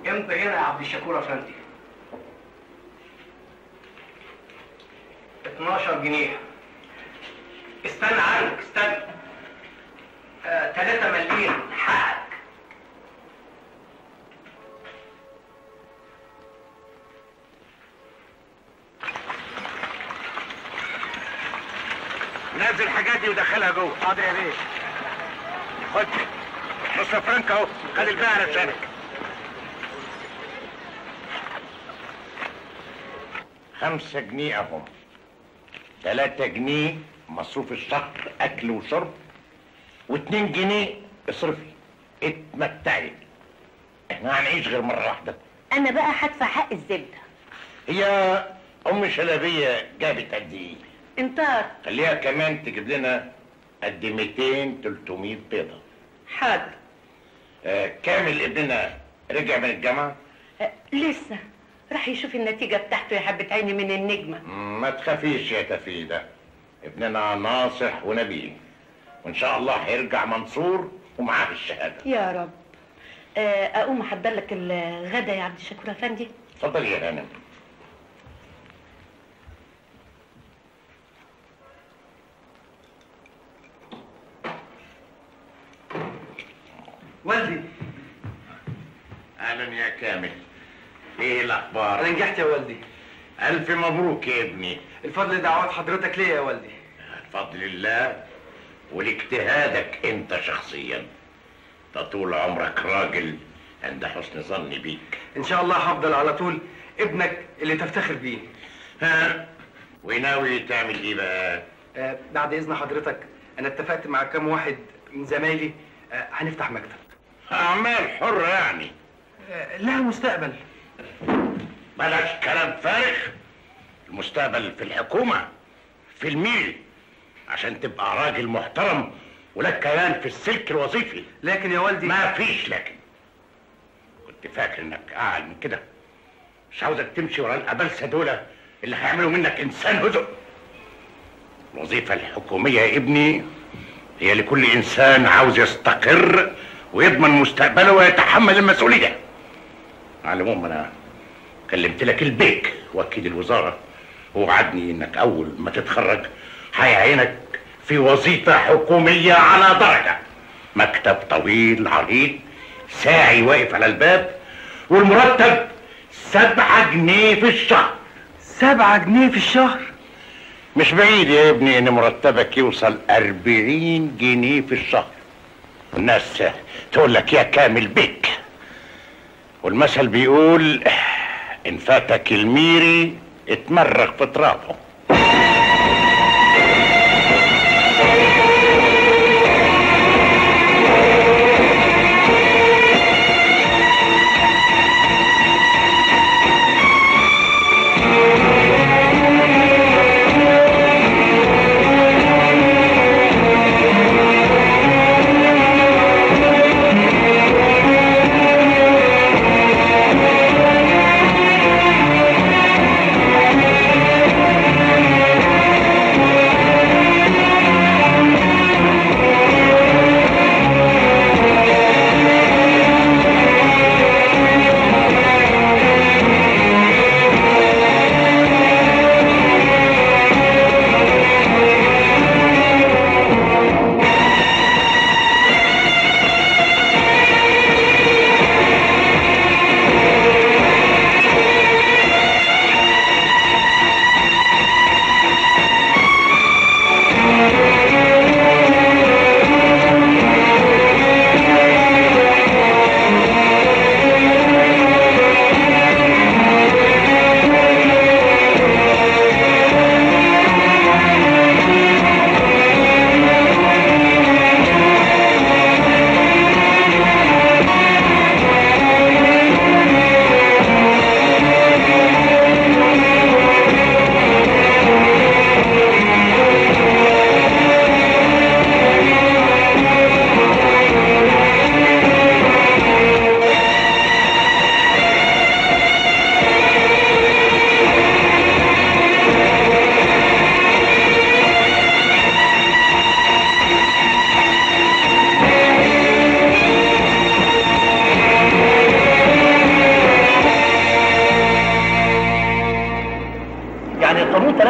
امضي هنا يا عبد الشكور افندي. 12 جنيه. استنى عنك استنى. 3 مليم حقك. نزل الحاجات دي ودخلها جوه. حاضر يا بيه. خد نص فرنك اهو، خد الباقي علشانك. 5 جنيه اهم. 3 جنيه مصروف الشهر اكل وشرب، و2 جنيه اصرفي اتمتعي. احنا هنعيش غير مره واحده. انا بقى هدفع حق الزبده. هي ام شلبيه جابت قد ايه؟ انطار. خليها كمان تجيب لنا قد 200 300 بيضه. حاضر. كامل ابننا رجع من الجامعه؟ لسه راح يشوف النتيجه بتاعته يا حبه عيني من النجمه. ما تخافيش يا تفيده، ابننا ناصح ونبيل، وان شاء الله هيرجع منصور ومعاه الشهاده. يا رب. اقوم احضر لك الغدا يا عبد الشكور افندي. اتفضلي يا هانم. والدي. اهلا يا كامل، ايه الاخبار؟ انا نجحت يا والدي. الف مبروك يا ابني. الفضل دعوات حضرتك ليا يا والدي. بفضل الله ولاجتهادك انت شخصيا. انت طول عمرك راجل عند حسن ظني بيك. ان شاء الله هفضل على طول ابنك اللي تفتخر بيه. ها، وناوي تعمل ايه بقى؟ بعد اذن حضرتك انا اتفقت مع كام واحد من زمايلي هنفتح مكتب. اعمال حرة يعني؟ لها مستقبل. بلاش كلام فارغ. المستقبل في الحكومة، في الميل، عشان تبقى راجل محترم ولك كيان في السلك الوظيفي. لكن يا والدي ما فيش لكن. كنت فاكر انك اعلى من كده. مش عاوزك تمشي ورا الابلسه دول اللي هيعملوا منك انسان هزء. الوظيفه الحكوميه يا ابني هي لكل انسان عاوز يستقر ويضمن مستقبله ويتحمل المسؤوليه. على العموم انا كلمت لك البيك وكيل الوزاره، ووعدني انك اول ما تتخرج هيعينك في وظيفه حكوميه على درجه. مكتب طويل عريض، ساعي واقف على الباب، والمرتب 7 جنيه في الشهر. 7 جنيه في الشهر؟ مش بعيد يا ابني ان مرتبك يوصل 40 جنيه في الشهر. الناس تقول لك يا كامل بيك، والمثل بيقول ان فاتك الميري اتمرغ في ترابه.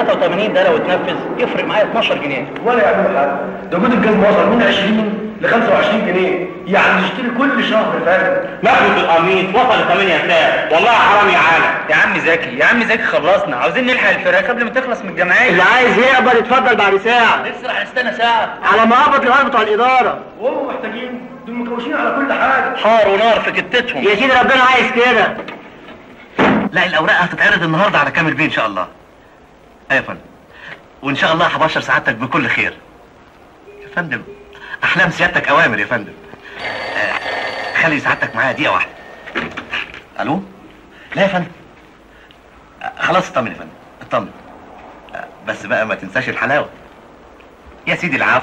83 ده لو اتنفذ يفرق معايا 12 جنيه. ولا يعملوا حاجه، ده جود الجاز وصل من 20 ل 25 جنيه، يعني نشتري كل شهر يا فندم. نخلة القميص وصل ل 8 ساعة، والله حرام يا عالم. يا عم زكي خلصنا، عاوزين نلحق الفراخ قبل ما تخلص من الجمعيه. اللي عايز يقبل يتفضل بعد ساعة. لسه هنستنى ساعه على ما قبض الغرب بتوع الإدارة. وهم محتاجين، دول مكوشين على كل حاجه. حار ونار في كتتهم. يا سيدي ربنا عايز كده. لا الأوراق هتتعرض النهارده على كامل بيه إن شاء الله. أيوة يا فندم. وإن شاء الله هبشر سعادتك بكل خير. يا فندم أحلام سيادتك أوامر يا فندم. خلي سعادتك معايا دقيقة واحدة. ألو؟ لا يا فندم. خلاص اطمن يا فندم، اطمن. بس بقى ما تنساش الحلاوة. يا سيدي العفو.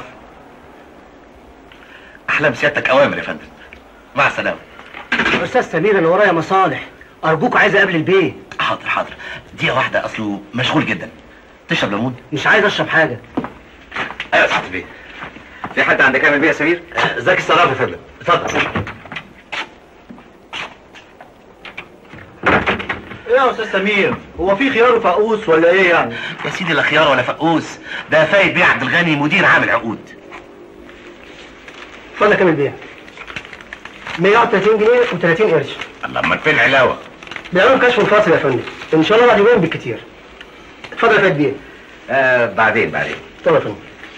أحلام سيادتك أوامر يا فندم. مع السلامة. أستاذ سمير أنا ورايا مصالح، أرجوك عايز أقابل البيه. حاضر حاضر، دقيقة واحدة أصله مشغول جدا. تشرب ليمون؟ مش عايز أشرب حاجة. أيوة يا سعادة البيه. في حد عندك كامل بيه يا سمير؟ زكي الصراف يا فندم، اتفضل. ايه يا استاذ سمير؟ هو في خيار وفقوس ولا ايه يعني؟ يا سيدي لا خيار ولا فقوس، ده فايد بيه عبد الغني مدير عامل عقود. اتفضل كامل بيع. 130 جنيه و30 قرش. الله، امال فين العلاوه؟ بيعملوا كشف منفصل يا فندم، ان شاء الله بعد يومين بالكتير. اتفضل يا فايد بيع. بعدين. اتفضل يا فندم.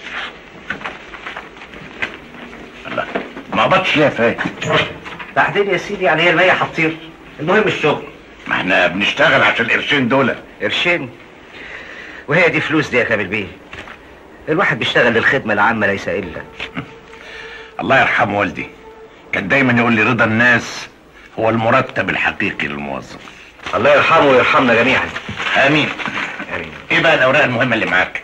الله، ما قبضتش ليه يا فايد؟ بعدين يا سيدي، يعني هي المية هتطير؟ المهم الشغل. ما احنا بنشتغل عشان القرشين دول. قرشين؟ وهي دي فلوس دي يا كامل بيه؟ الواحد بيشتغل للخدمة العامة ليس إلا. الله يرحم والدي، كان دايما يقول لي رضا الناس هو المرتب الحقيقي للموظف. الله يرحمه ويرحمنا جميعا. امين. ايه بقى الاوراق المهمة اللي معاك؟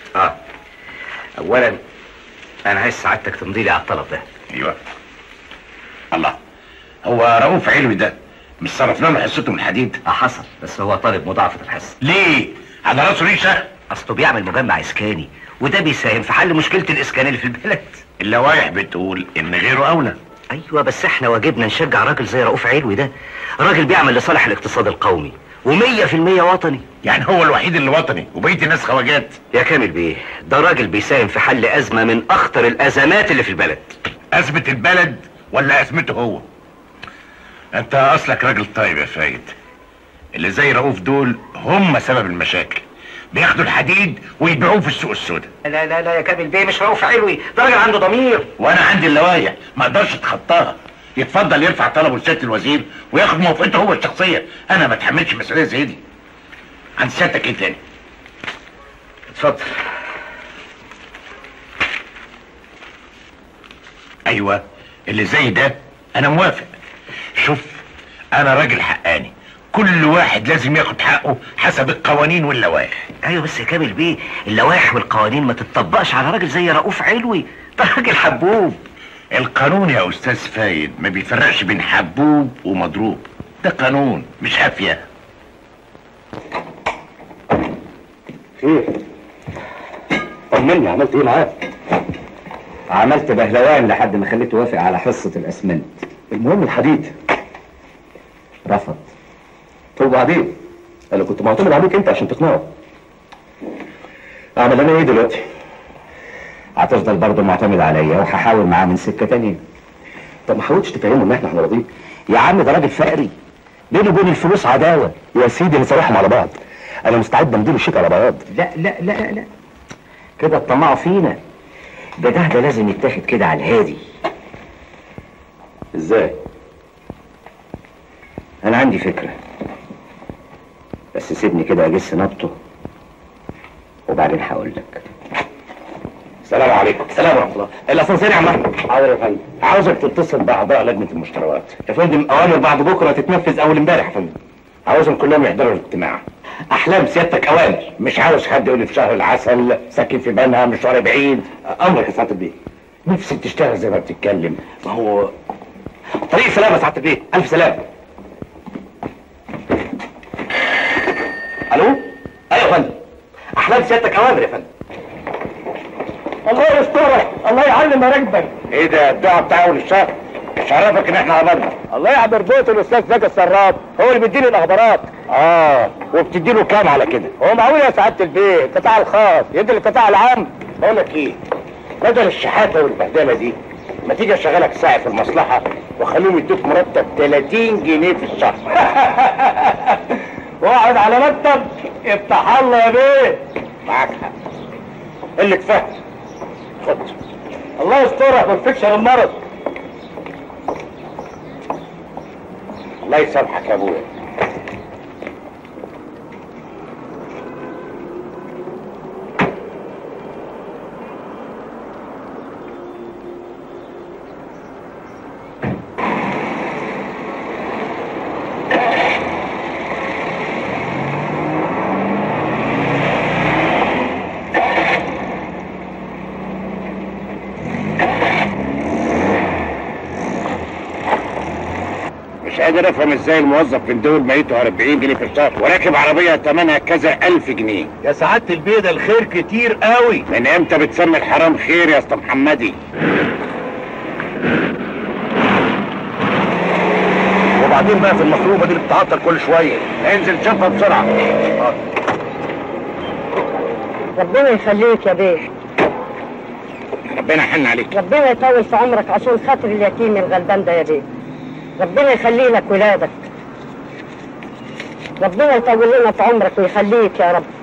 اولا انا عايز سعادتك تمضي لي على الطلب ده. ايوه. الله، هو رؤوف علوي ده مش صرفنا له حصته من الحديد؟ حصل، بس هو طالب مضاعفة الحصة. ليه؟ على راسه ريشه؟ اصله بيعمل مجمع اسكاني، وده بيساهم في حل مشكلة الاسكان اللي في البلد. اللوائح بتقول ان غيره اولى. ايوه، بس احنا واجبنا نشجع راجل زي رؤوف علوي ده. راجل بيعمل لصالح الاقتصاد القومي و100% وطني. يعني هو الوحيد اللي وطني وبقية الناس خواجات؟ يا كامل بيه، ده راجل بيساهم في حل ازمة من اخطر الازمات اللي في البلد. ازمة البلد ولا ازمته هو؟ انت اصلك راجل طيب يا فايد. اللي زي رؤوف دول هم سبب المشاكل، بياخدوا الحديد ويبيعوه في السوق السوداء. لا لا لا يا كامل بيه، مش رؤوف علوي، ده راجل عنده ضمير. وانا عندي اللوايح ما اقدرش اتخطاها. يتفضل يرفع طلبه لسيادة الوزير وياخد موافقته هو الشخصية، انا ما اتحملش مسؤولية زي دي. عند سيادتك ايه تاني؟ اتفضل. ايوه، اللي زي ده انا موافق. شوف، انا راجل حقاني، كل واحد لازم ياخد حقه حسب القوانين واللوائح. ايوه بس يا كامل بيه، اللوائح والقوانين ما تتطبقش على راجل زي رؤوف علوي، ده راجل حبوب. القانون يا استاذ فايد ما بيفرقش بين حبوب ومضروب، ده قانون مش هافية. ايه؟ طمني، عملت ايه معاك؟ عملت بهلوان لحد ما خليته يوافق على حصة الاسمنت. المهم الحديد رفض. طب وبعدين؟ انا كنت معتمد عليك انت عشان تقنعه. اعمل انا ايه دلوقتي؟ هتفضل برضه معتمد عليا وهحاول معاه من سكة تانية. طب ما حاولتش تفهمه ان احنا هنرضيك؟ يا عم ده راجل فقري، بينه وبين الفلوس عداوة. يا سيدي نصالحهم على بعض، انا مستعد امضيله الشيك على بياض. لا لا لا لا، كده الطماع فينا. ده لازم يتاخد كده على الهادي. ازاي؟ انا عندي فكرة، بس سيبني كده اجس نبطه وبعدين هقول لك. السلام عليكم. السلام ورحمة الله. الاسانسير يا عم احمد. حاضر يا فندم. عاوزك تتصل باعضاء لجنة المشتريات. يا فندم اوامر بعد بكره تتنفذ اول امبارح يا فندم. عاوزهم كلهم يحضروا الاجتماع. احلام سيادتك اوامر. مش عاوز حد يقول لي في شهر العسل، ساكن في بنها، مشوار بعيد. امرك يا سعاده البيه. نفسي تشتغل زي ما بتتكلم. ما هو طريق سلامه يا سعاده البيه. الف سلامه. الو؟ ايوه يا فندم. احلام سيادتك اوامر يا فندم. الله يسترك، الله يعلم مراكبك. ايه ده الدعاء بتاع اول الشهر؟ مش عرفك ان احنا عملنا. الله يعبر بوت الاستاذ زكي السراب، هو اللي بيديني الاخبارات. وبتدي له كام على كده؟ هو معقول يا سعاده البيه القطاع الخاص يدي القطاع العام؟ بقول لك ايه، بدل الشحاته والبهدله دي ما تيجي اشغلك ساعي في المصلحه وخليهم يدوك مرتب 30 جنيه في الشهر. واقعد على مكتب افتح الله يا بيه. معاك حق، قله فهم. خد الله يسترك ما تفكش المرض. الله يسامحك يا ابويا. مش قادر افهم ازاي الموظف من دول ميته 40 جنيه في الشهر وراكب عربيه ثمنها كذا 1000 جنيه. يا سعاده البيه ده الخير كتير قوي. من امتى بتسمي الحرام خير يا اسطى محمدي؟ وبعدين بقى في المصروفه دي اللي بتتعطل كل شويه. انزل شوفها بسرعه. ربنا يخليك يا بيه. ربنا يحن عليك. ربنا يطول في عمرك عشان خاطر اليتيم الغلبان ده يا بيه. ربنا يخلي لك ولادك. ربنا يطول لنا في عمرك ويخليك يا رب.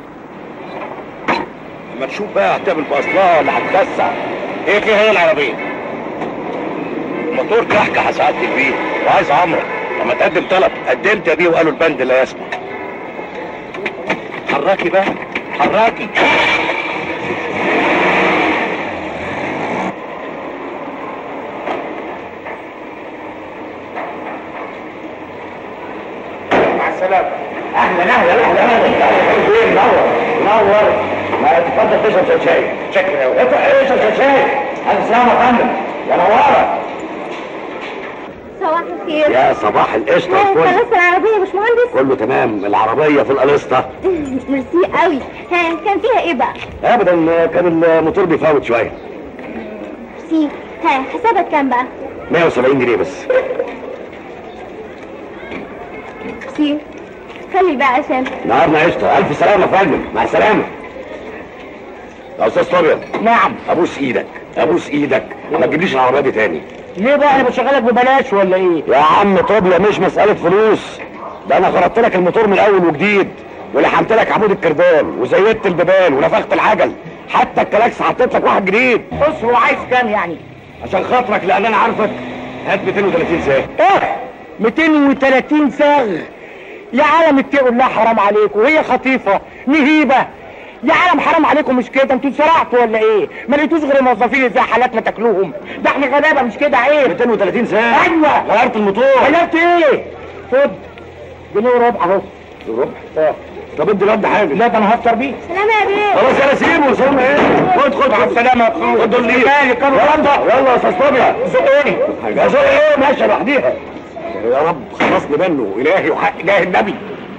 لما تشوف بقى هتعمل باصلها ولا هتكسع. ايه فيها هي العربيه؟ الموتور كحكه يا سعاده البيه وعايز عمره. لما تقدم طلب قدمت يا بيه وقالوا البند لا يسمح. حراكي بقى حراكي. اهلا اهلا اهلا اهلا. نور ما تفضل تشرب شاي. شكرا قوي. اشرب شاي. الف سلامه يا فندم. يا نواره. صباح الخير. يا صباح القشطه والفل. خلاص العربيه يا باشمهندس؟ كله تمام. العربيه في القسطه. ميرسي قوي. ها كان فيها ايه بقى؟ ابدا كان الموتور بيفوت شويه. ميرسي. ها حسابك كام بقى؟ 170 جنيه بس. ميرسي. خلي بقى عشان نهارنا قشطه. الف سلامه يا فندم. مع السلامه. يا استاذ طارق. نعم. ابوس ايدك ابوس ايدك ما تجيبليش العربيه دي تاني. ليه بقى انا بشغلك ببلاش ولا ايه؟ يا عم طبله مش مساله فلوس. ده انا خرطت لك الموتور من اول وجديد ولحمت لك عمود الكردان وزيدت البيبان ونفخت العجل حتى الكلاكس حطيت لك واحد جديد. بص هو عايز كام يعني؟ عشان خاطرك لان انا عارفك هات 230 ساعه. ايه 230 ساغ؟ يا عالم اتقوا الله حرام عليكم. وهي خطيفه نهيبه يا عالم حرام عليكم. مش كده انتوا اتسرعتوا ولا ايه؟ ما لقيتوش غير موظفين زي حالاتنا تاكلوهم. ده احنا غلابه مش كده عيب. 230 ساعه. ايوه غيرت الموتور. غيرت ايه؟ خد جنيه وربع اهو. الربع؟ طب ادي الواد حاجه. لا ده انا هفطر بيه. سلام يا بيه. خلاص يلا سيبه. سلامه ايه؟ خد مع السلامه يا اخويا. خد دول ليه؟ مالك يلا يا استاذ طبيعي. زقوني. زق ايه؟ ماشيه لوحديها. يا رب خلصني منه الهي وحق جاه النبي.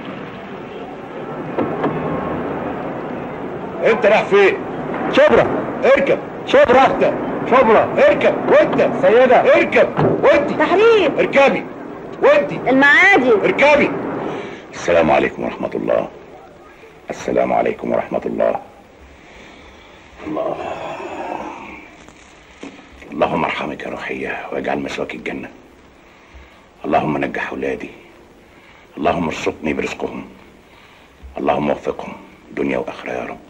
انت رايح فين؟ شبرا. اركب. شبرا انت شبرا. اركب. وانت سيدة اركب. وانت تحرير. اركبي. وانت المعادي. اركبي. السلام عليكم ورحمة الله. السلام عليكم ورحمة الله. الله اللهم ارحمك يا روحية واجعل مسواك الجنة. اللهم نجح أولادي. اللهم ارزقني برزقهم. اللهم وفقهم دنيا وآخرة يا رب.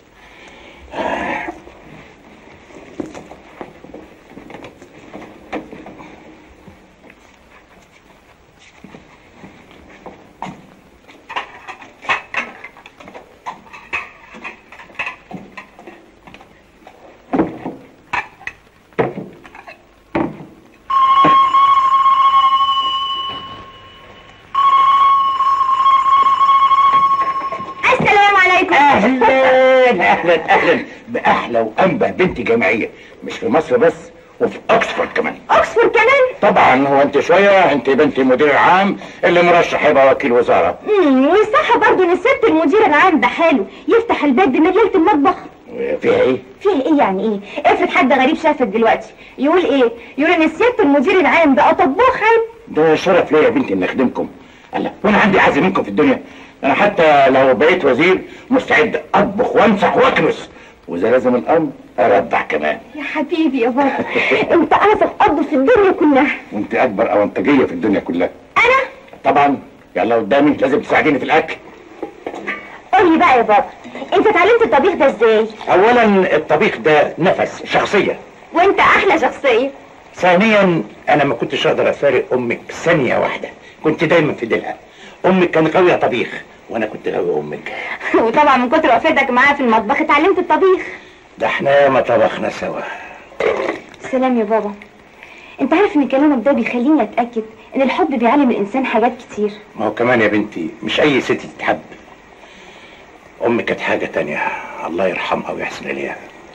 اهلا باحلى وانبه بنت جامعيه مش في مصر بس وفي اوكسفورد كمان. اوكسفورد كمان؟ طبعا. هو انت شويه انت بنت المدير العام اللي مرشح يبقى وكيل وزاره. والصح برضه ان الست المدير العام ده حاله يفتح الباب من ليله المطبخ. فيها ايه؟ فيها ايه يعني ايه؟ افرض حد غريب شافك دلوقتي يقول ايه؟ يقول ان الست المدير العام بقى طباخ عيب. ده شرف ليا يا بنتي ان اخدمكم. الله، وانا عندي عزم منكم في الدنيا؟ انا حتى لو بقيت وزير مستعد اطبخ وامسح واكنس، واذا لازم الامر ارضع كمان. يا حبيبي يا بابا انت اعظم اب في الدنيا كلها. وانت اكبر اونطاجيه في الدنيا كلها. انا؟ طبعا. يلا قدامي، لازم تساعديني في الاكل. قول لي بقى يا بابا، انت اتعلمت الطبيخ ده ازاي؟ اولا الطبيخ ده نفس، شخصيه. وانت احلى شخصيه. ثانيا انا ما كنتش اقدر افارق امك ثانيه واحده، كنت دايما في ديلها. امك كانت غاويه طبيخ وانا كنت غاوي امك. وطبعا من كتر وقفتك معايا في المطبخ اتعلمت الطبيخ. ده احنا ما طبخنا سوا. سلام يا بابا، انت عارف ان كلامك ده بيخليني اتاكد ان الحب بيعلم الانسان حاجات كتير. ما هو كمان يا بنتي مش اي ست تتحب. امك كانت حاجه تانية، الله يرحمها ويحسن اليها.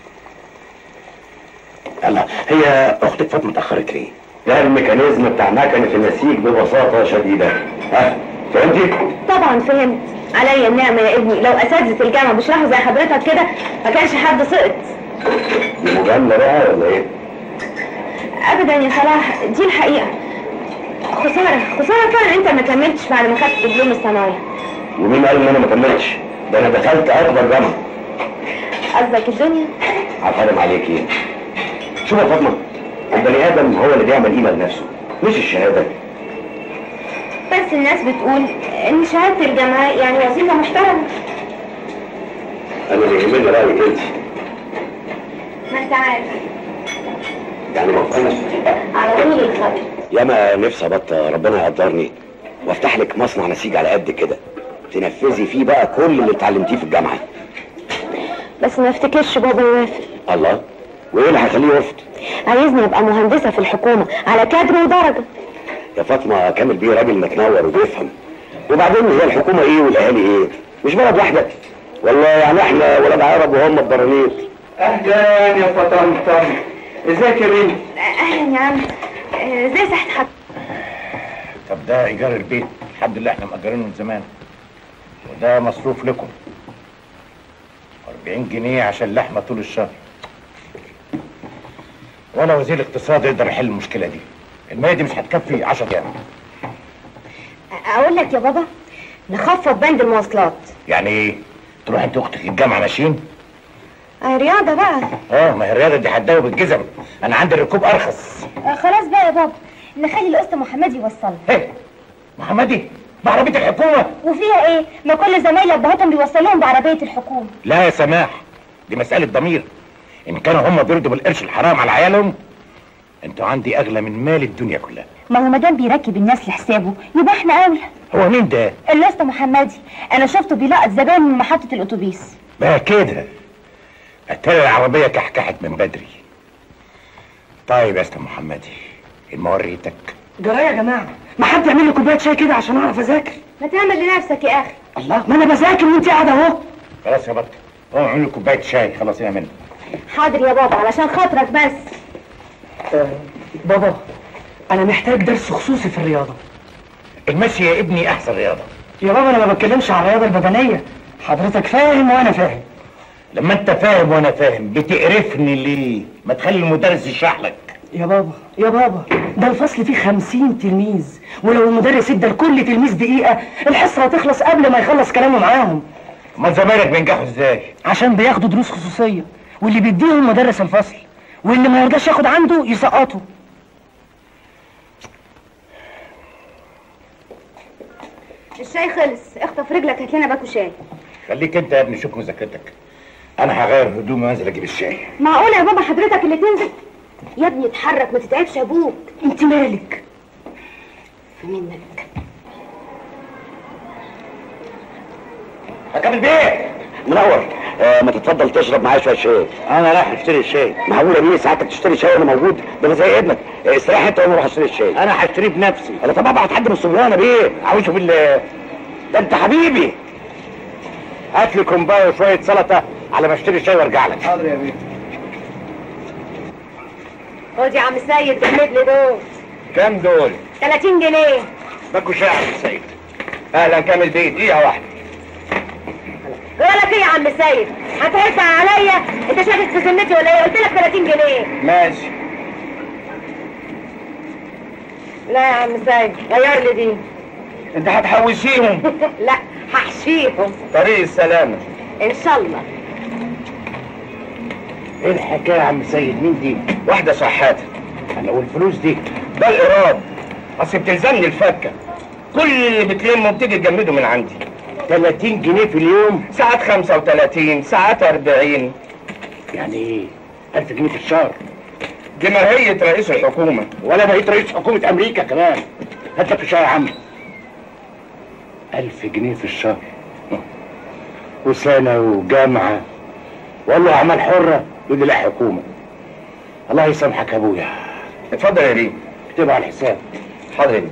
الله، هي اختك فاطمه اتاخرت ليه؟ ده الميكانيزم بتاع مكنه النسيج ببساطه شديده. ها فهمتي؟ طبعا فهمت. عليا النعمه يا ابني، لو اساتذه الجامعه بيشرحوا زي حضرتك كده ما كانش حد سقط. دي مجامله بقى ولا ايه؟ ابدا يا صلاح، دي الحقيقه. خساره فعلا انت ما كملتش بعد ما خدت دبلوم الثانويه. ومين قال ان انا ما كملتش؟ ده انا دخلت اكبر جامعه. قصدك الدنيا؟ عفارم عليكي. شوف يا فاطمه، البني ادم هو اللي بيعمل قيمه لنفسه مش الشهاده. بس الناس بتقول ان شهاده الجامعه يعني وظيفه محترمه. انا اللي يهمني رايك انت. ما انت عارف يعني موقفنا على طول الخط. ياما نفسي ابطل ربنا يقدرني وافتح لك مصنع نسيج على قد كده تنفذي فيه بقى كل اللي اتعلمتيه في الجامعه. بس ما افتكرش بابا يوافق. الله، وايه اللي هيخليه يرفض؟ عايزني ابقى مهندسه في الحكومه على كادر ودرجه. يا فاطمه كامل بيه راجل متنور وبيفهم. وبعدين هي الحكومه ايه والاهالي ايه؟ مش بلد واحده؟ والله يعني احنا ولاد عرب وهم الضرانيط. اهلا يا فطنطن، ازيك يا بنت؟ اهلا يا عم، ازاي صحت حضرتك؟ طب ده ايجار البيت، الحمد لله احنا مأجرينه من زمان. وده مصروف لكم 40 جنيه عشان لحمه طول الشهر. ولا وزير الاقتصاد يقدر يحل المشكله دي. المية دي مش هتكفي 10 ايام. اقول لك يا بابا نخفض بند المواصلات. يعني ايه؟ تروح انت واختك الجامعه ماشيين؟ رياضه بقى. ما هي الرياضه دي هتداوي بالجزم، انا عندي الركوب ارخص. خلاص بقى يا بابا نخلي القسط محمدي يوصلنا. ايه؟ محمدي؟ بعربيه الحكومه؟ وفيها ايه؟ ما كل زمايلي ابهاتهم بيوصلوهم بعربيه الحكومه. لا يا سماح، دي مساله ضمير. ان كانوا هم بيرضوا بالقرش الحرام على عيالهم، انتوا عندي اغلى من مال الدنيا كلها. ما هو مادام بيركب الناس لحسابه يبقى احنا اولى. هو مين ده؟ القسط محمدي، انا شفته بيلقط زبائن من محطه الاتوبيس. بقى كده اتاري العربيه كحكحت من بدري. طيب يا استاذ محمدي، موريتك. جرايه يا جماعه، ما حد يعمل لي كوبايه شاي كده عشان اعرف اذاكر. ما تعمل لنفسك يا اخي. الله، ما انا بذاكر وانت قاعده اهو. خلاص يا بطل، قوم اعمل لي كوبايه شاي خلصينا منها. حاضر يا بابا علشان خاطرك بس. بابا انا محتاج درس خصوصي في الرياضه. المشي يا ابني احسن رياضه. يا بابا انا ما بتكلمش على الرياضه البدنيه، حضرتك فاهم وانا فاهم. لما انت فاهم وانا فاهم بتقرفني ليه؟ ما تخلي المدرس يشرح لك. يا بابا ده الفصل فيه 50 تلميذ، ولو المدرس ادى لكل تلميذ دقيقه الحصه هتخلص قبل ما يخلص كلامه معاهم. امال زمايلك بينجحوا ازاي؟ عشان بياخدوا دروس خصوصيه، واللي بيديهم مدرس الفصل، واللي ما يرضاش ياخد عنده يسقطه. الشاي خلص، اخطف رجلك هات لنا باكو شاي. خليك انت يا ابني شوف مذاكرتك، انا هغير هدومي وانزل اجيب الشاي. معقوله يا بابا حضرتك اللي تنزل؟ يا ابني اتحرك ما تتعبش ابوك. انت مالك؟ في منك. كامل بيه منور. ما تتفضل تشرب معايا شويه شاي. انا رايح اشتري الشاي. معقوله ليه ساعتك تشتري شاي وانا موجود؟ ده انا زي ابنك. استريح انت وانا اروح اشتري الشاي. انا هشتريه بنفسي. انا طبعا ابعت حد من الصبيان يا بيه. اعوذ بالله، ده انت حبيبي. هات لي كومبايه وشويه سلطه على ما اشتري الشاي وارجع لك. حاضر يا بيه. خد يا عم سيد جمد لي دول. كام دول؟ 30 جنيه. باكو شاي يا عم سيد. اهلا كامل بيه، دقيقه واحده. بقولك ايه يا عم سيد؟ هتهزع عليا؟ انت شاكك في ذمتي ولا ايه؟ قلت لك 30 جنيه. ماشي. لا يا عم سيد غير لي دي. انت هتحوشيهم؟ لا هحشيهم. طريق السلامة ان شاء الله. ايه الحكاية يا عم سيد؟ مين دي؟ واحدة شحاتة. انا والفلوس دي ده الإيراد، اصل بتلزمني الفكة. كل اللي بتلمه بتيجي تجمده من عندي. 30 جنيه في اليوم، ساعات 35، ساعات 40. يعني ايه؟ 1000 جنيه في الشهر. دي مرهية رئيس الحكومة. ولا بقيت رئيس حكومة أمريكا كمان. هات لك في الشهر يا عم 1000 جنيه في الشهر، وسنة وجامعة، والله أعمال حرة. يقول لي لا حكومة. الله يسامحك يا أبويا. اتفضل يا ريم، اكتبها على الحساب. حاضر يا ريم.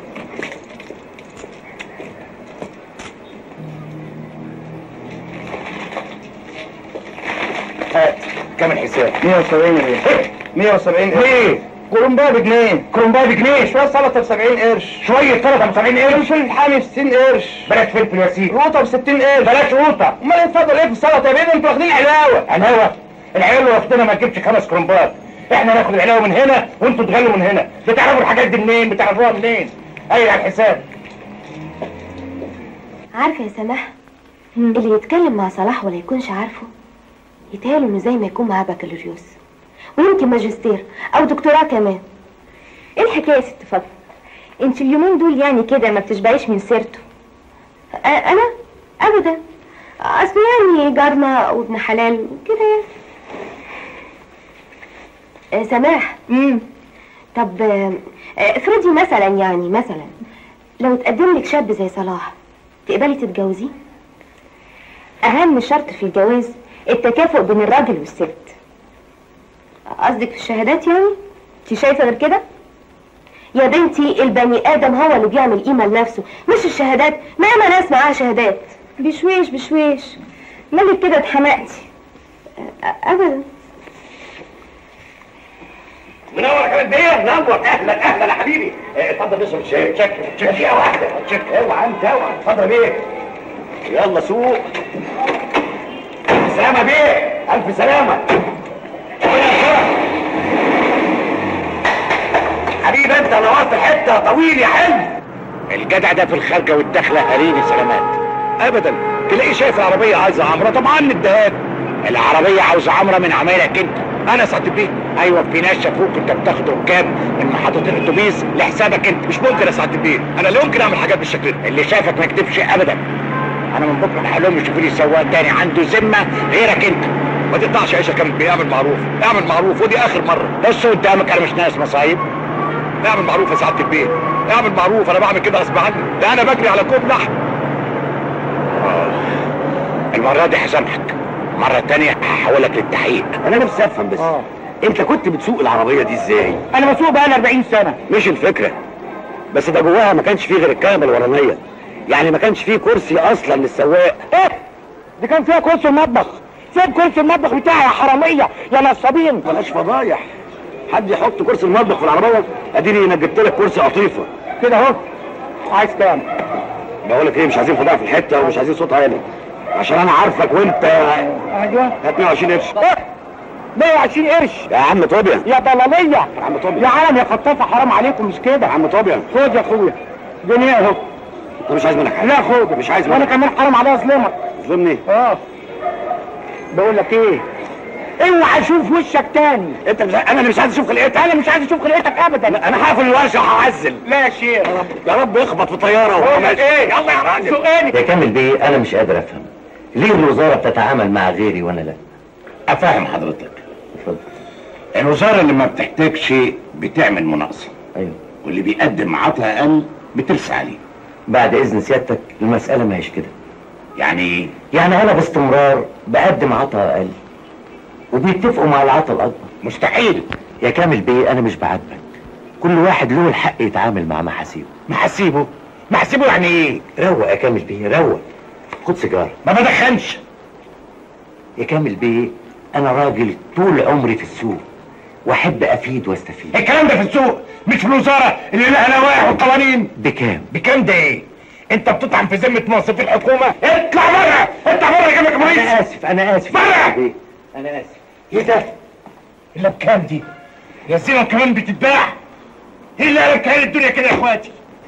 هات كام الحساب؟ 170 جنيه. 170 قرش. ايه؟ كرومبا بجنيه. كرومبا بجنيه. شويه سلطه ب 70 قرش. شويه سلطه ب 70 قرش. فلفل حامي ب 60 قرش. بلاش فلفل يا سيدي. قوطه ب 60 قرش. بلاش قوطه. امال اتفضل ايه في السلطه يا بيه؟ انتوا واخدين علاوه. علاوه؟ العيال اللي واخدينها ما تجيبش 5 كرومبات. احنا ناخد العلاوه من هنا وانتوا تغلوا من هنا. بتعرفوا الحاجات دي منين؟ بتعرفوها منين؟ ايوه على الحساب. عارفه يا سماح، اللي يتكلم مع صلاح ولا يكونش عارفه يتهيأله انه زي ما يكون معاه بكالوريوس ويمكن ماجستير او دكتوراه كمان. ايه الحكايه يا ست فاطمه؟ انت اليومين دول يعني كده ما بتشبعيش من سيرته. انا ابدا، اصل يعني جارنا وابن حلال كده يعني. سماح، طب افرضي مثلا لو اتقدم لك شاب زي صلاح تقبلي تتجوزيه؟ اهم شرط في الجواز التكافؤ بين الراجل والست. قصدك في الشهادات يعني؟ انت شايفه غير كده؟ يا بنتي البني ادم هو اللي بيعمل قيمه لنفسه مش الشهادات. ما ياما ناس معاها شهادات. بشويش مالك كده اتحمقتي؟ ابدا. منور كمان بيه. منور. اهلا يا حبيبي. اتفضل نشرب الشاي. شك دقيقه واحده. شك. اوعى انت اوعى. اتفضل بيه. يلا سوق. سلامة بيه. ألف سلامة. حبيبي أنت نورت حتة طويل يا حلو. الجدع ده في الخارجة والداخلة هريني سلامات. أبدا. تلاقيه شايف العربية عايزة عمرة، طبعا نديهاله. العربية عاوزة عمرة من عمايلك أنت. أنا سعد بيه. أيوه في ناس شافوك أنت بتاخد ركاب من محطة الأتوبيس لحسابك أنت. مش ممكن يا سعد بيه، أنا لا يمكن أعمل حاجات بالشكل ده. اللي شافك ما يكتبش أبدا. انا من بكره هحلهم يشوفوا لي سواق تاني عنده ذمه غيرك انت. ما تقطعش عيشك يا كامل. اعمل معروف، اعمل معروف، ودي اخر مره. بص قدامك، انا مش ناس مصايب. اعمل معروف يا سعاده البيه، اعمل معروف. انا بعمل كده غصب عني، ده انا بجري على كوب لحم. المره دي هسامحك، المره التانيه هحولك للتحقيق. انا نفسي افهم بس انت كنت بتسوق العربيه دي ازاي؟ انا بسوق بقى 40 سنه. مش الفكره، بس ده جواها ما كانش فيه غير الكنبه الورانيه، يعني ما كانش فيه كرسي اصلا للسواق. ايه؟ دي كان فيها كرسي المطبخ. سيب كرسي المطبخ بتاعي يا حراميه يا نصابين. بلاش فضايح. حد يحط كرسي المطبخ في العربيه؟ اديني نجبت لك كرسي قطيفه كده اهو. عايز كام؟ بقول لك ايه، مش عايزين فضايح في الحته ومش عايزين صوت عالي عشان انا عارفك وانت. ايوه. هات 120 قرش. ايه؟ 120 قرش يا عم طوبيا. يا ضلاليه يا عم طوبيا. يا عالم يا خطافه، حرام عليكم مش كده يا عم طوبيا. خد يا اخويا جنيه اهو. انت مش عايز منك حاجه؟ لا خد. مش عايز منك. وانا كمان حرام عليا اظلمك. اظلمني؟ بقول لك ايه، اوعى اشوف وشك تاني. انت مش... انا اللي مش عايز اشوف خلقتك. انا مش عايز اشوف خلقتك ابدا. انا هقفل الورشه وهعزل. لا يا شيخ. يا رب يخبط في طياره وهو ايه. يلا يا راجل. سؤالي يا كامل بيه، انا مش قادر افهم ليه الوزاره بتتعامل مع غيري وانا لا. افهم حضرتك. اتفضل. الوزاره اللي ما بتحتاجش بتعمل مناقصه. ايوه. واللي بيقدم عطا اقل بترسى عليه. بعد اذن سيادتك المساله ما هيش كده. يعني ايه؟ يعني انا باستمرار بقدم عطا اقل وبيتفقوا مع العطا الاكبر. مستحيل يا كامل بيه، انا مش بعاتبك. كل واحد له الحق يتعامل مع محاسيبه. محاسيبه يعني ايه؟ روق يا كامل بيه، روق. خد سيجاره. ما بدخنش يا كامل بيه، انا راجل طول عمري في السوق واحب افيد واستفيد. الكلام ده في السوق مش في الوزاره اللي لها لوائح وقوانين. بكام ده ايه؟ انت بتطعن في ذمه موظفي الحكومه؟ اطلع بره. اطلع بره جنبك مريض. انا اسف بره. انا اسف. ايه ده؟ الا بكام دي؟ يا زينة كمان بتتباع؟ ايه اللي قالك هي الدنيا كده يا اخواتي؟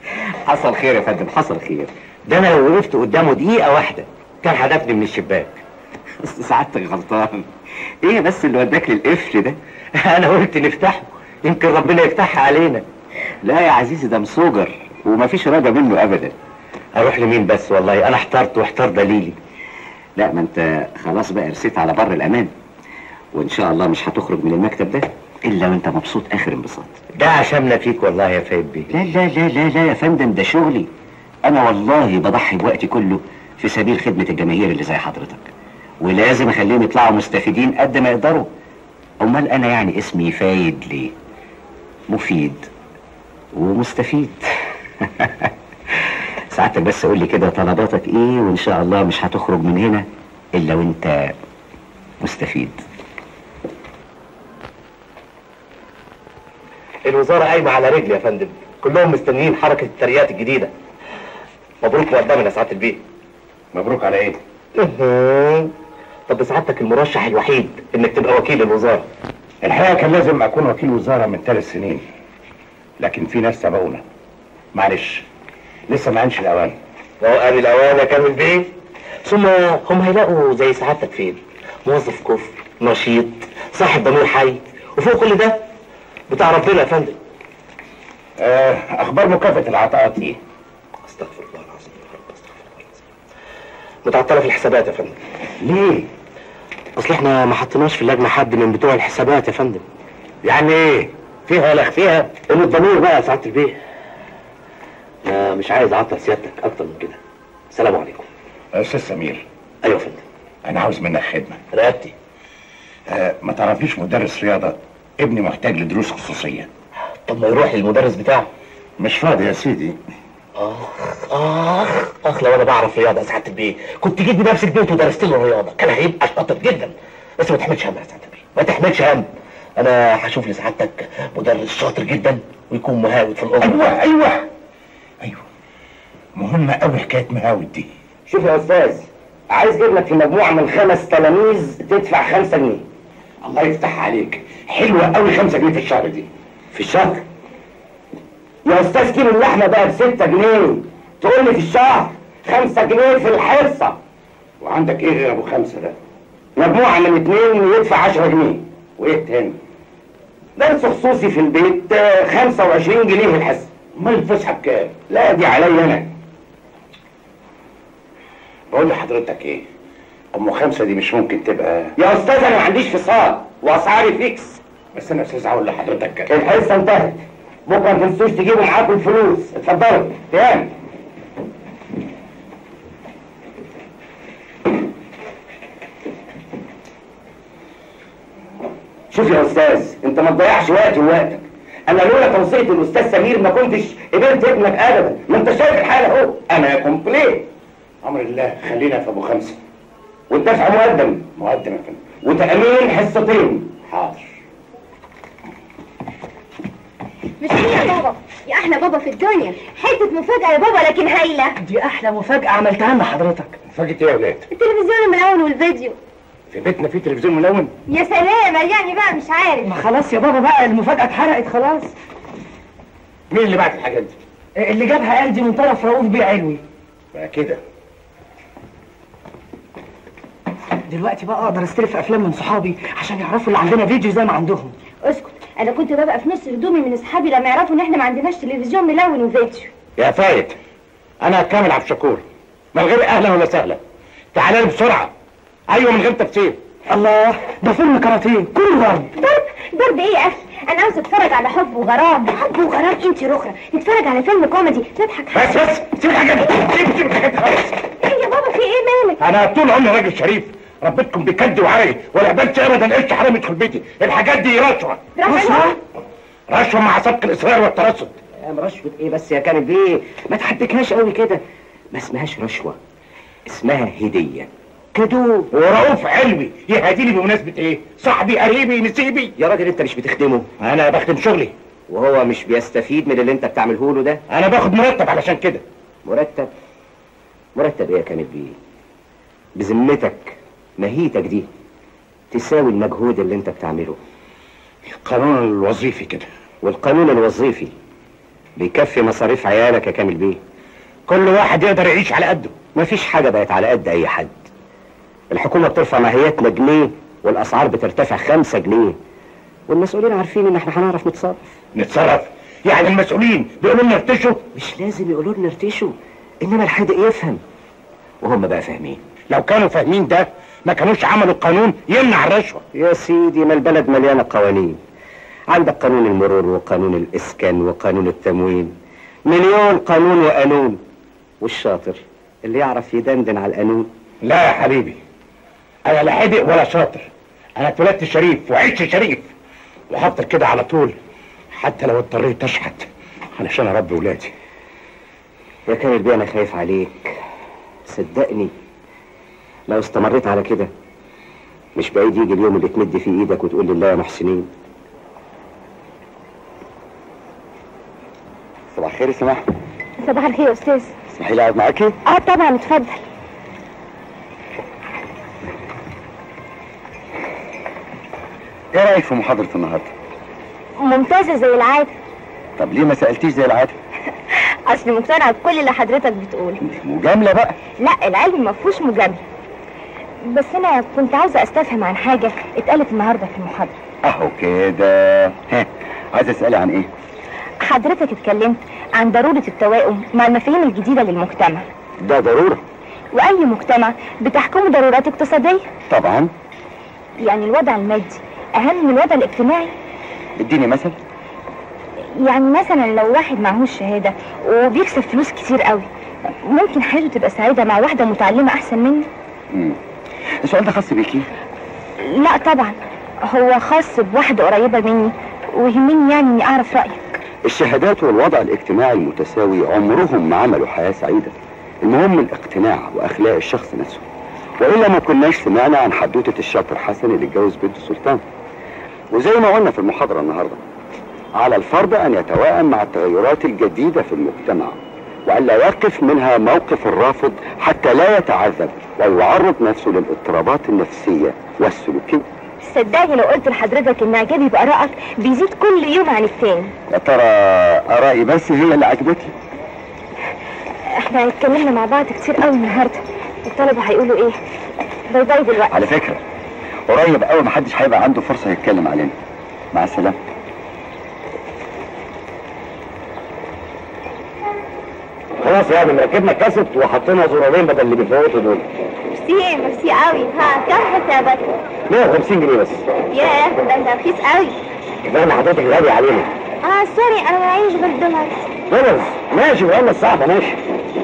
حصل خير يا فندم، حصل خير. ده انا لو وقفت قدامه دقيقه واحده كان حدفني من الشباك. بس سعادتك غلطان. ايه بس اللي وداك للقفل ده؟ انا قلت نفتحه يمكن ربنا يفتحها علينا. لا يا عزيزي ده مسوجر ومفيش رجا منه ابدا. اروح لمين بس؟ والله انا احترت واحتار دليلي. لا ما انت خلاص بقى رسيت على بر الامان، وان شاء الله مش هتخرج من المكتب ده الا وانت مبسوط اخر انبساط. ده عشمنا فيك والله يا فايد بيه. لا لا لا لا لا يا فندم، ده شغلي انا والله، بضحي بوقتي كله في سبيل خدمه الجماهير اللي زي حضرتك، ولازم اخليهم يطلعوا مستفيدين قد ما يقدروا. امال انا يعني اسمي فايد ليه؟ مفيد ومستفيد. ساعتك بس قول لي كده طلباتك ايه، وان شاء الله مش هتخرج من هنا الا وانت مستفيد. الوزاره قايمه على رجل يا فندم، كلهم مستنيين حركه التريات الجديده. مبروك مقدما يا سعاده البيه. مبروك على ايه؟ طب سعادتك المرشح الوحيد انك تبقى وكيل الوزاره. الحقيقه كان لازم اكون وكيل وزاره من 3 سنين، لكن في ناس سبقونا. معلش لسه ما عادش الاوان. هو قال الاوان يا كامل بيه. ثم هم هيلاقوا زي سعادتك فين؟ موظف كفء نشيط صاحب ضمير حي، وفوق كل ده بتاع ربنا يا فندم. اخبار مكافاه العطاءات ايه؟ استغفر الله العظيم يا رب، استغفر الله العظيم. متعطله في الحسابات يا فندم. ليه؟ اصل احنا ما حطيناش في اللجنه حد من بتوع الحسابات يا فندم. يعني ايه؟ فيها لا فيها؟ قله الضمير بقى يا سعاده البيه. انا مش عايز اعطل سيادتك اكتر من كده. السلام عليكم. استاذ سمير. ايوه يا فندم. انا عاوز منك خدمه. رقبتي. ما تعرفيش مدرس رياضه ابني محتاج لدروس خصوصيه. طب ما يروح للمدرس بتاعه. مش فاضي يا سيدي. اخ لو انا بعرف رياضه يا سعاده البيه كنت جيت بنفسك بيت ودرست له الرياضه، كان هيبقى شاطر جدا. بس ما تحملش هم يا سعاده البيه، ما تحملش هم. انا هشوف لسعادتك مدرس شاطر جدا ويكون مهاود في الامر. ايوه مهمه قوي حكايه مهاود دي. شوف يا استاذ، عايز اجيب لك في مجموعه من 5 تلاميذ تدفع 5 جنيه. الله يفتح عليك، حلوه قوي 5 جنيه في الشهر دي. في الشهر؟ يا استاذ كيلو اللحمه بقى ب6 جنيه، تقول لي في الشهر 5 جنيه في الحصه. وعندك ايه غير ابو 5 ده؟ مجموعه من 2 يدفع 10 جنيه. وايه تاني؟ درس خصوصي في البيت 25 جنيه في الحصه. امال الفسحه بكام؟ لا دي عليا انا. بقول لحضرتك ايه؟ ام 5 دي مش ممكن تبقى. يا استاذ انا ما عنديش فصال واسعاري فيكس. بس انا استاذ هقول لحضرتك الحصه انتهت، بكره ما تنسوش تجيبوا معاكم الفلوس. اتفضلوا. تمام. شوف يا استاذ، انت ما تضيعش وقتي ووقتك. انا لولا توصيه الاستاذ سمير ما كنتش قبلت ابنك ابدا. ما انت شايف الحاله اهو، انا كومبليت. امر الله، خلينا في ابو 5. والدفع مقدم يا فندم، وتامين حصتين. حاضر. مش يا بابا، يا احلى بابا في الدنيا. حته مفاجاه يا بابا لكن هايله. دي احلى مفاجاه عملتها لنا حضرتك. مفاجاه ايه يا ولاد؟ التلفزيون الملون والفيديو. في بيتنا في تلفزيون ملون؟ يا سلام، يعني بقى مش عارف. ما خلاص يا بابا بقى، المفاجاه اتحرقت خلاص. مين اللي بعت الحاجات دي؟ اللي جابها قال دي من طرف رؤوف بيه علوي. بقى كده دلوقتي بقى اقدر استلف افلام من صحابي عشان يعرفوا اللي عندنا فيديو زي ما عندهم. اسكت، انا كنت ببقى في نص هدومي من اصحابي لما يعرفوا ان احنا ما عندناش تلفزيون ملون وفيديو. يا فايد، انا كامل عبد الشكور، من غير اهلا ولا سهلا. تعالى لي بسرعه. ايوه من غير تفسير. الله، ده فيلم كاراتيه كله ضرب. ضرب ايه يا اخي؟ انا عاوز اتفرج على حب وغرام. حب وغرام انت رخرة، نتفرج على فيلم كوميدي نضحك. بس سيب الحاجات دي، سيب الحاجات دي خالص. ايه يا بابا في ايه مالك؟ انا طول عمري راجل شريف، ربيتكم بكد وعاري، ولا قبلتش ابدا قرش حرام يدخل بيتي. الحاجات دي رشوه. رشوه مع سبق الاصرار والترصد. رشوه ايه بس يا كامل بيه؟ ما تحدكناش قوي كده. ما اسمهاش رشوه، اسمها هديه، كادو. ورؤوف علوي يهديني بمناسبه ايه؟ صاحبي قريبي نسيبي. يا راجل انت مش بتخدمه؟ انا بخدم شغلي وهو مش بيستفيد من اللي انت بتعمله له ده. انا باخد مرتب علشان كده. مرتب ايه يا كامل بيه؟ بذمتك مهيتك دي تساوي المجهود اللي انت بتعمله؟ القانون الوظيفي كده. والقانون الوظيفي بيكفي مصاريف عيالك يا كامل بيه. كل واحد يقدر يعيش على قده. مفيش حاجة بقت على قد أي حد. الحكومة بترفع ماهيتنا جنيه والأسعار بترتفع 5 جنيه، والمسؤولين عارفين إن احنا هنعرف نتصرف. نتصرف؟ يعني المسؤولين بيقولوا لنا ارتشوا؟ مش لازم يقولوا لنا ارتشوا، إنما الحادق يفهم، وهم بقى فاهمين. لو كانوا فاهمين ده ما كانوش عملوا قانون يمنع الرشوة. يا سيدي ما البلد مليانة قوانين. عندك قانون المرور وقانون الإسكان وقانون التموين، مليون قانون وقانون. والشاطر اللي يعرف يدندن على القانون. لا يا حبيبي، انا لا حدق ولا شاطر، انا اتولدت شريف وعشت شريف وهفضل كده على طول حتى لو اضطريت اشحت علشان اربي ولادي. يا كامل بيه انا خايف عليك، صدقني لو استمريت على كده مش بعيد يجي اليوم اللي تمد فيه ايدك وتقول لله يا محسنين. صباح الخير يا سماح. صباح الخير يا استاذ. اسمحي لي اقعد معاكي؟ طبعا اتفضل. ايه رايك في محاضرة النهارده؟ ممتازة زي العادة. طب ليه ما سألتيش زي العادة؟ اصل مقتنعة بكل اللي حضرتك بتقوله. مجاملة بقى؟ لا العلم ما فيهوش مجاملة، بس انا كنت عاوزة استفهم عن حاجة اتقالت النهاردة في المحاضرة. اهو كده. عايزة اسألي عن ايه؟ حضرتك اتكلمت عن ضرورة التوائم مع المفاهيم الجديدة للمجتمع. ده ضرورة، واي مجتمع بتحكمه ضرورات اقتصادية. طبعا. يعني الوضع المادي اهم من الوضع الاجتماعي. اديني مثل. يعني مثلا لو واحد معهوش شهادة وبيكسب فلوس كتير قوي، ممكن حياته تبقى سعيدة مع واحدة متعلمة احسن مني؟ السؤال ده خاص بيكي؟ لا طبعا، هو خاص بواحدة قريبة مني ويهمني يعني اني اعرف رأيك. الشهادات والوضع الاجتماعي المتساوي عمرهم ما عملوا حياة سعيدة. المهم الاقتناع واخلاق الشخص نفسه، وإلا ما كناش سمعنا عن حدوتة الشاطر حسن اللي اتجوز بنت السلطان. وزي ما قلنا في المحاضرة النهاردة، على الفرد أن يتوائم مع التغيرات الجديدة في المجتمع، وألا يقف منها موقف الرافض حتى لا يتعذب ويعرض نفسه للاضطرابات النفسية والسلوكية. صدقني لو قلت لحضرتك ان اعجابي بآرائك بيزيد كل يوم عن التاني. يا ترى آرائي بس هي اللي عجبتني؟ احنا اتكلمنا مع بعض كتير قوي النهارده، الطلبة هيقولوا ايه؟ باي باي دلوقتي. على فكرة قريب قوي محدش هيبقى عنده فرصة يتكلم علينا. مع السلامة. خلاص يعني ركبنا الكاسيت وحطينا زرارين بدل اللي بيفوتوا دول. ميرسي ميرسي قوي. كم حسابك؟ 150 جنيه بس. ياه ده انت رخيص قوي. كفايه حضرتك غالي علينا. سوري انا معيش غير دولار. دولار؟ ماشي والله الصعبة ماشي.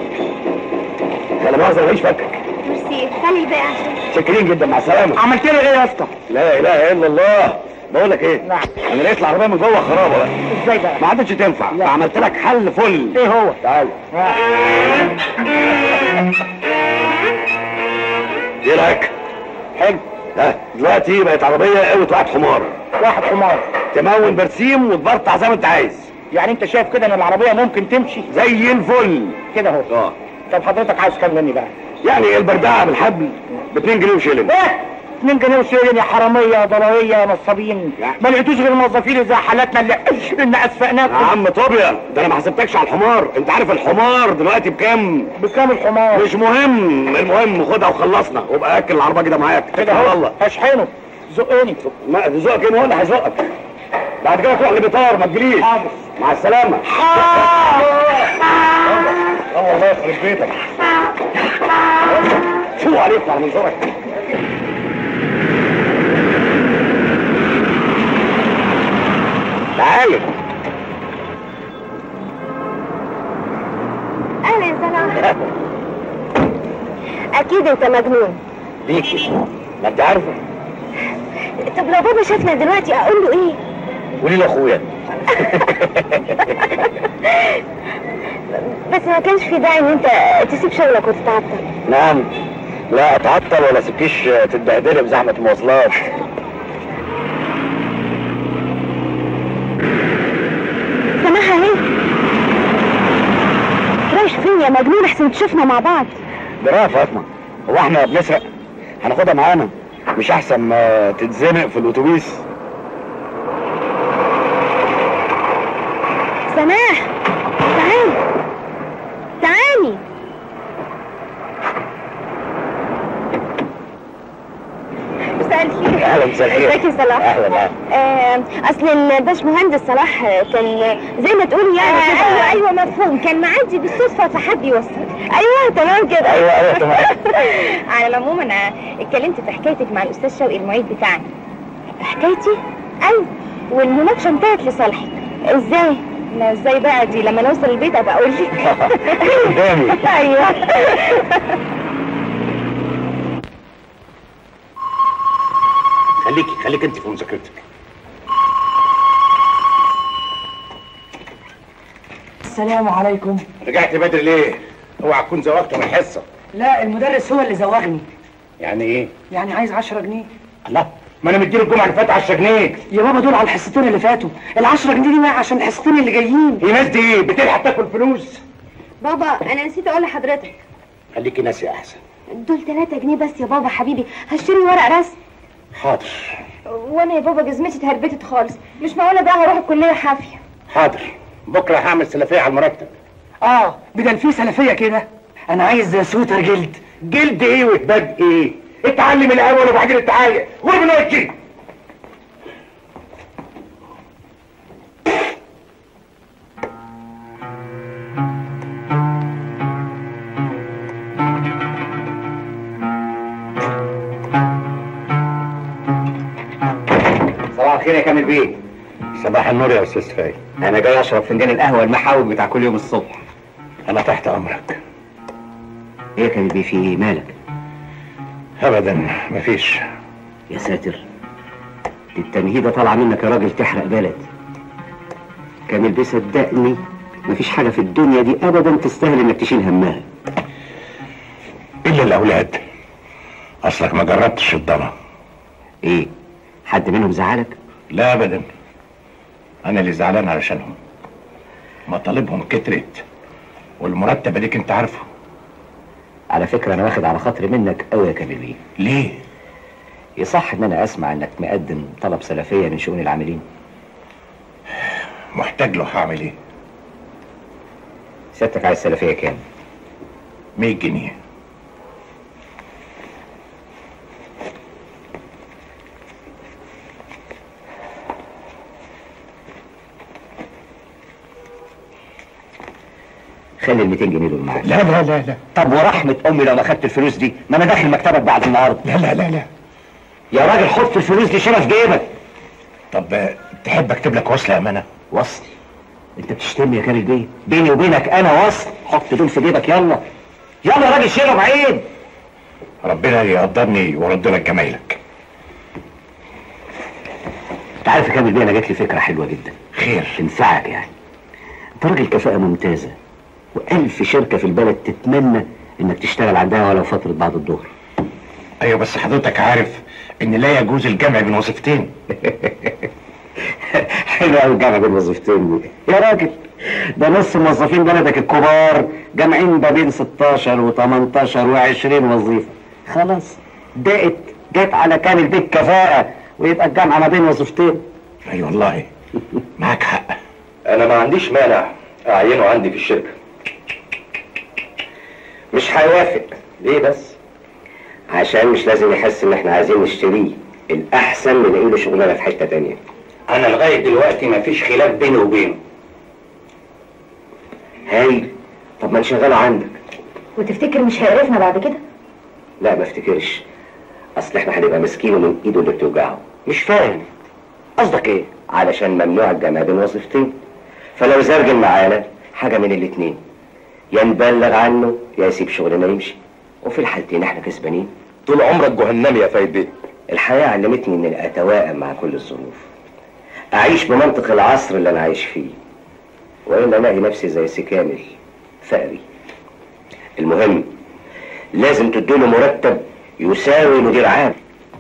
لا مؤاخذة ماليش فكك. ميرسي خلي الباقي عشان. شاكرين جدا، مع السلامة. عملت لي ايه يا اسطى؟ لا اله الا الله. بقول لك ايه؟ نعم. انا لقيت العربيه من جوه خرابه بقى. ازاي بقى؟ ما عادتش تنفع، فعملت لك حل فل. ايه هو؟ تعال. ايه رايك؟ حلو. دلوقتي بقت عربيه قوة واحد حمار. واحد حمار تمون برسيم وتبرطع زي ما انت عايز. يعني انت شايف كده ان العربيه ممكن تمشي زي الفل كده اهو؟ طب حضرتك عايز كام مني بقى؟ يعني البردعه بالحبل ب 2 جنيه وشيلن. ايه؟ 2 جنيه وشيلن يا حراميه يا ضلاليه يا نصابين. ما لقيتوش غير الموظفين زي حالاتنا اللي اسفقناكم. يا عم طوبيا، ده انا ما حسبتكش على الحمار. انت عارف الحمار دلوقتي بكام؟ بكام الحمار؟ مش مهم، المهم خدها وخلصنا وابقى اكل العربيه كده معاك كده اهو. الله هشحنه. زقني. ما زقك ايه؟ هو اللي هيزقك. بعد كده تروح لبيطار ما تجيليش. حاضر. مع السلامه. الله يخرب بيتك. شو عليك على منظرك. تعالي. اهلا يا سلام. اكيد انت مجنون. ليكي ما انت عارفه. طب لو بابا شافنا دلوقتي اقول له ايه؟ قولي لاخويا. بس ما كانش في داعي ان انت تسيب شغلك وتتعطل. نعم. لا اتعطل ولا سبكيش تتبهدلي بزحمه المواصلات. سماحة اهي. رايح فين يا مجنون احسن تشوفنا مع بعض؟ جرايه يا فاطمه، هو احنا بنسرق؟ هناخدها معانا، مش احسن ما تتزنق في الاتوبيس؟ سماح الخير. اهلا مساء الخير. ازيك يا صلاح؟ اهلا. اصل الباشمهندس صلاح كان زي ما تقولي يعني كده. ايوه مفهوم، كان معدي بالصدفه فحب يوصل. ايوه تمام كده. ايوه تمام. على العموم انا اتكلمت في حكايتك مع الاستاذ شوقي المعيد بتاعنا. حكايتي؟ ايوه، والمناقشه انتهت لصالحك. ازاي؟ لا ازاي بقى دي لما نوصل البيت ابقى اقول لك. قدامي. ايوه. خليك انت في مذاكرتك. السلام عليكم. رجعت بدري ليه؟ اوعى تكون زوغت من الحصه. لا المدرس هو اللي زوغني. يعني ايه؟ يعني عايز 10 جنيه. الله، ما انا مديله الجمعه اللي فاتت 10 جنيه. يا بابا دول على الحصتين اللي فاتوا، ال10 جنيه دي بقى عشان الحصتين اللي جايين. هي ناس دي ايه؟ بتلحق تاكل فلوس؟ بابا انا نسيت اقول لحضرتك، خليكي ناسي احسن. دول 3 جنيه بس يا بابا حبيبي، هشتري ورق رسم. حاضر. وانا يا بابا جزمتي اتهربتت خالص، مش معقوله بقى هروح الكليه حافيه. حاضر، بكره هعمل سلفيه على المرتب. بدل في سلفيه كده انا عايز سويتر جلد. جلد ايه وتباد ايه؟ اتعلم الاول وبعدين اتعالج. غور من وشي. صباح الخير يا كامل بيه. صباح النور يا استاذ فايق. انا جاي اشرب فنجان القهوه المحاوج بتاع كل يوم الصبح. انا تحت امرك. ايه يا كامل بيه، في ايه مالك؟ ابدا مفيش. يا ساتر، دي التنهيده طالعه منك يا راجل تحرق بلد. كامل بيه صدقني مفيش حاجه في الدنيا دي ابدا تستاهل انك تشيل همها. الا الاولاد. اصلك ما جربتش الضنا. ايه؟ حد منهم زعلك؟ لا ابدا، انا اللي زعلان علشانهم. مطالبهم كترت والمرتب اديك انت عارفه. على فكره انا واخد على خاطري منك قوي يا كامل بيه. ليه؟ يصح ان انا اسمع انك مقدم طلب سلفيه من شؤون العاملين؟ محتاج له، هعمل ايه؟ سيادتك عايز سلفيه كام؟ 100 جنيه. خلي ال 200 جنيه دول معاك. لا لا لا لا. طب ورحمة أمي لو ما خدت الفلوس دي، ما أنا داخل مكتبك بعد النهارده. لا لا لا لا يا راجل حط الفلوس دي شيلها في جيبك. طب تحب أكتب لك وصل أمانة؟ وصل؟ أنت بتشتمني يا كامل بيه؟ بيني وبينك أنا وصل، حط دول في جيبك يلا. يلا يا راجل شيلهم عيب. ربنا يقدرني ويرد لك جمايلك. أنت عارف يا كامل بيه أنا جات لي فكرة حلوة جدا. خير؟ تنفعك يعني. أنت راجل كفاءة ممتازة. و1000 شركة في البلد تتمنى انك تشتغل عندها ولو فترة بعد الظهر. ايوه بس حضرتك عارف ان لا يجوز الجمع بين وظيفتين. حلو قوي الجمع بين وظيفتين دي يا راجل. ده نص موظفين بلدك الكبار جامعين ما بين 16 و18 و20 وظيفة. خلاص دقت جت على كامل بيت كفاءة ويبقى الجمع ما بين وظيفتين. اي والله معاك حق. انا ما عنديش مانع اعينه عندي في الشركة. مش هيوافق. ليه بس؟ عشان مش لازم يحس ان احنا عايزين نشتريه، الاحسن نلاقي له شغلانه في حته تانية. انا لغايه دلوقتي ما فيش خلاف بيني وبينه. هايل. طب ما نشغله عندك. وتفتكر مش هيقرفنا بعد كده؟ لا ما افتكرش، اصل احنا هنبقى ماسكينه من ايده اللي بتوجعه. مش فاهم قصدك ايه؟ علشان ممنوع الجمع بين وظيفتين، فلو زرجل معانا حاجه من الاتنين، يا نبلغ عنه يا يسيب شغلنا يمشي، وفي الحالتين احنا كسبانين. طول عمرك جهنمي يا فايد بيه. الحياه علمتني اني اتوائم مع كل الظروف، اعيش بمنطق العصر اللي انا عايش فيه، والا الاقي نفسي زي سي كامل فقري. المهم لازم تدوله مرتب يساوي مدير عام.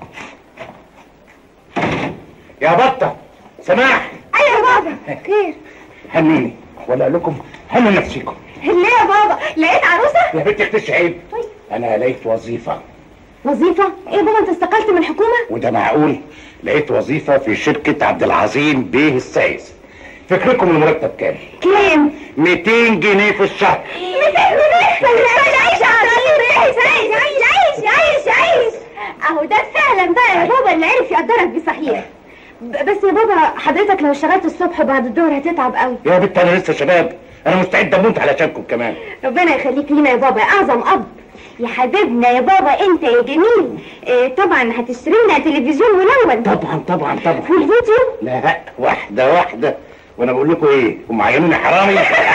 يا بطة سماح. ايوه يا بابا. خير؟ هنيني ولا اقول لكم هنوا نفسيكم. ليه يا بابا؟ لقيت عروسه؟ يا بنتي اختش عيب. انا لقيت وظيفه. وظيفه؟ ايه يا بابا انت استقلت من الحكومه؟ وده معقول؟ لقيت وظيفه في شركه عبد العظيم بيه السايس. فكركم المرتب كام؟ كام؟ 200 جنيه في الشهر. 200 جنيه؟ عيش عيش عيش عيش عيش عيش. اهو ده فعلا بقى يا بابا اللي عرف يقدرك بصحيح. بس يا بابا حضرتك لو اشتغلت الصبح وبعد الظهر هتتعب قوي. يا بنت انا لسه شباب، انا مستعد اموت علشانكم كمان. ربنا يخليك لينا يا بابا، اعظم اب يا حبيبنا يا بابا انت يا جميل. طبعا هتشتري لنا تلفزيون ملون. طبعا طبعا طبعا. والفيديو؟ لا واحده واحده، وانا بقول لكم ايه، هم عينوني حرامي.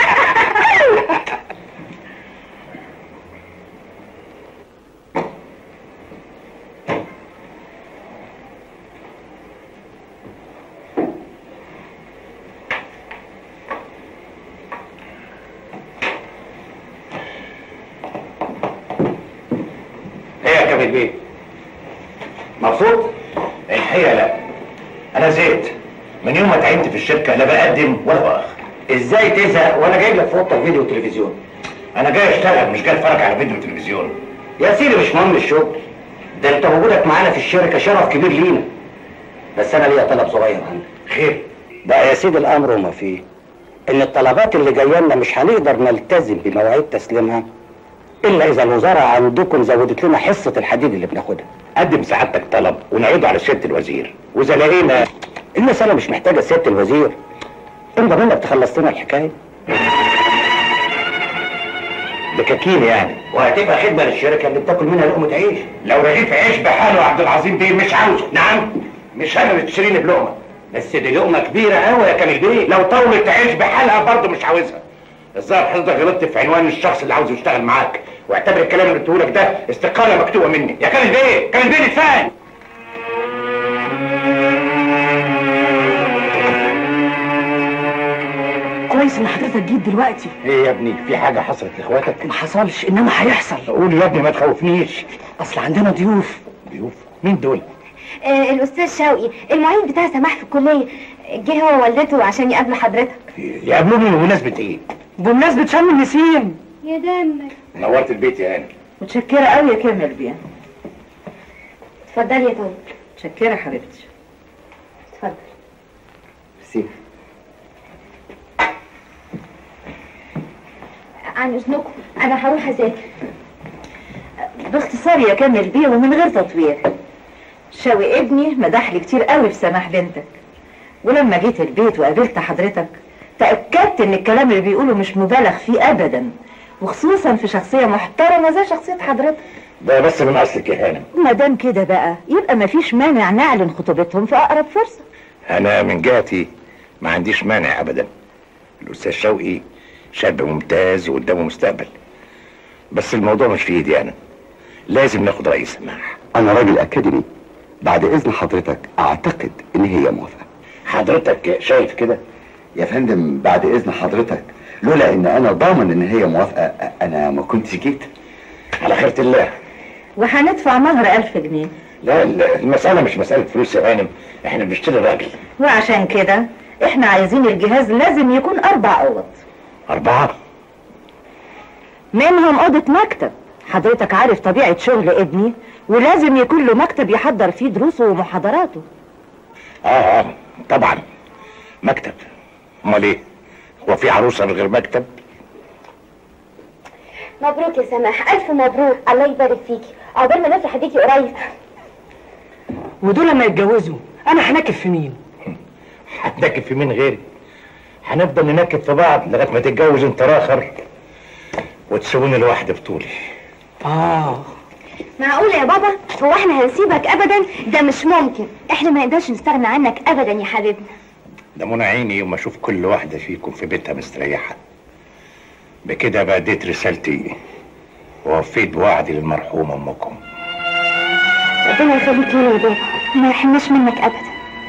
البيت مبسوط؟ الحقيقه لا، انا زهقت من يوم ما تعبت في الشركه، لا بقدم ولا باخر. ازاي تزهق وانا جايب لك في اوضتك فيديو وتلفزيون؟ انا جاي اشتغل مش جاي اتفرج على فيديو وتلفزيون. يا سيدي مش مهم الشغل، ده انت وجودك معانا في الشركه شرف كبير لينا. بس انا ليا طلب صغير عندك. خير؟ بقى يا سيدي الامر وما فيه ان الطلبات اللي جايه لنا مش هنقدر نلتزم بمواعيد تسليمها الا اذا الوزاره عندكم زودت لنا حصه الحديد اللي بناخدها. قدم سعادتك طلب ونعرضه على سياده الوزير، واذا لقينا المساله مش محتاجه سياده الوزير، انت منك تخلص لنا الحكايه. دكاكين يعني، وهتبقى خدمه للشركه اللي بتاكل منها لقمه عيش. لو رغيف عيش بحاله يا عبد العظيم بيه مش عاوزه. نعم، مش انا اللي تشتريني بلقمه، بس دي لقمه كبيره قوي يا كامل بيه. لو طاوله عيش بحالها برضه مش عاوزها. الظاهر حضرتك غلطت في عنوان الشخص اللي عاوز يشتغل معاك، واعتبر الكلام اللي قلته لك ده استقاله مكتوبه مني. يا كامل بيه، كامل بيه نتفاهم. كويس ان حضرتك جيت دلوقتي. ايه يا ابني، في حاجه حصلت لاخواتك؟ ما حصلش، انما هيحصل. قول يا ابني ما تخوفنيش. اصل عندنا ضيوف. ضيوف؟ مين دول؟ الاستاذ شوقي المعيد بتاع سماح في الكليه، جه هو ووالدته عشان يقابلوا حضرتك. يقابلوني بمناسبه ايه؟ بمناسبه شم النسيم. يا دمك نورت البيت يا هاني. متشكره قوي يا كامل بيه. اتفضلي يا طيب. متشكره حبيبتي. اتفضل. ميرسي. عن اذنكم انا هروح اذاكر. باختصار يا كامل بيه ومن غير تطوير، شوقي ابني مدح لي كتير قوي في سماح بنتك، ولما جيت البيت وقابلت حضرتك تأكدت ان الكلام اللي بيقوله مش مبالغ فيه ابدا، وخصوصا في شخصية محترمة زي شخصية حضرتك. ده بس من اصلك يا هانم. ما دام كده بقى يبقى مفيش مانع نعلن خطوبتهم في اقرب فرصة. انا من جهتي ما عنديش مانع ابدا. الاستاذ شوقي شاب ممتاز وقدامه مستقبل، بس الموضوع مش في ايدي انا، لازم ناخد رأي سماح. انا راجل اكاديمي، بعد اذن حضرتك اعتقد ان هي موافقة. حضرتك شايف كده؟ يا فندم بعد اذن حضرتك، لولا ان انا ضامن ان هي موافقة انا ما كنتش جيت. على خيرة الله. وهندفع مهر 1000 جنيه. لا المسألة مش مسألة فلوس يا هانم، احنا بنشتري راجل. وعشان كده احنا عايزين الجهاز لازم يكون 4 اوض. 4؟ منهم اوضة مكتب. حضرتك عارف طبيعة شغل ابني، ولازم يكون له مكتب يحضر فيه دروسه ومحاضراته. طبعا مكتب. امال ايه؟ هو في عروسة من غير مكتب؟ مبروك يا سماح، الف مبروك، الله يبارك فيكي، عقبال ما نفرح بيكي قريب. ودول لما يتجوزوا انا هنكب في مين؟ هتنكب في مين غيري؟ هنفضل ننكب في بعض لغايه ما تتجوز انت راخر وتسيبوني لوحدي بطولي. معقولة يا بابا؟ هو احنا هنسيبك ابدا؟ ده مش ممكن، احنا ما نقدرش نستغنى عنك ابدا يا حبيبنا. ده منى عيني يوم اشوف كل واحده فيكم في بيتها مستريحه. بكده بقى اديت رسالتي ووفيت بوعدي للمرحومه امكم. ربنا يخليك لنا يا بابا، ما يحرمناش منك ابدا.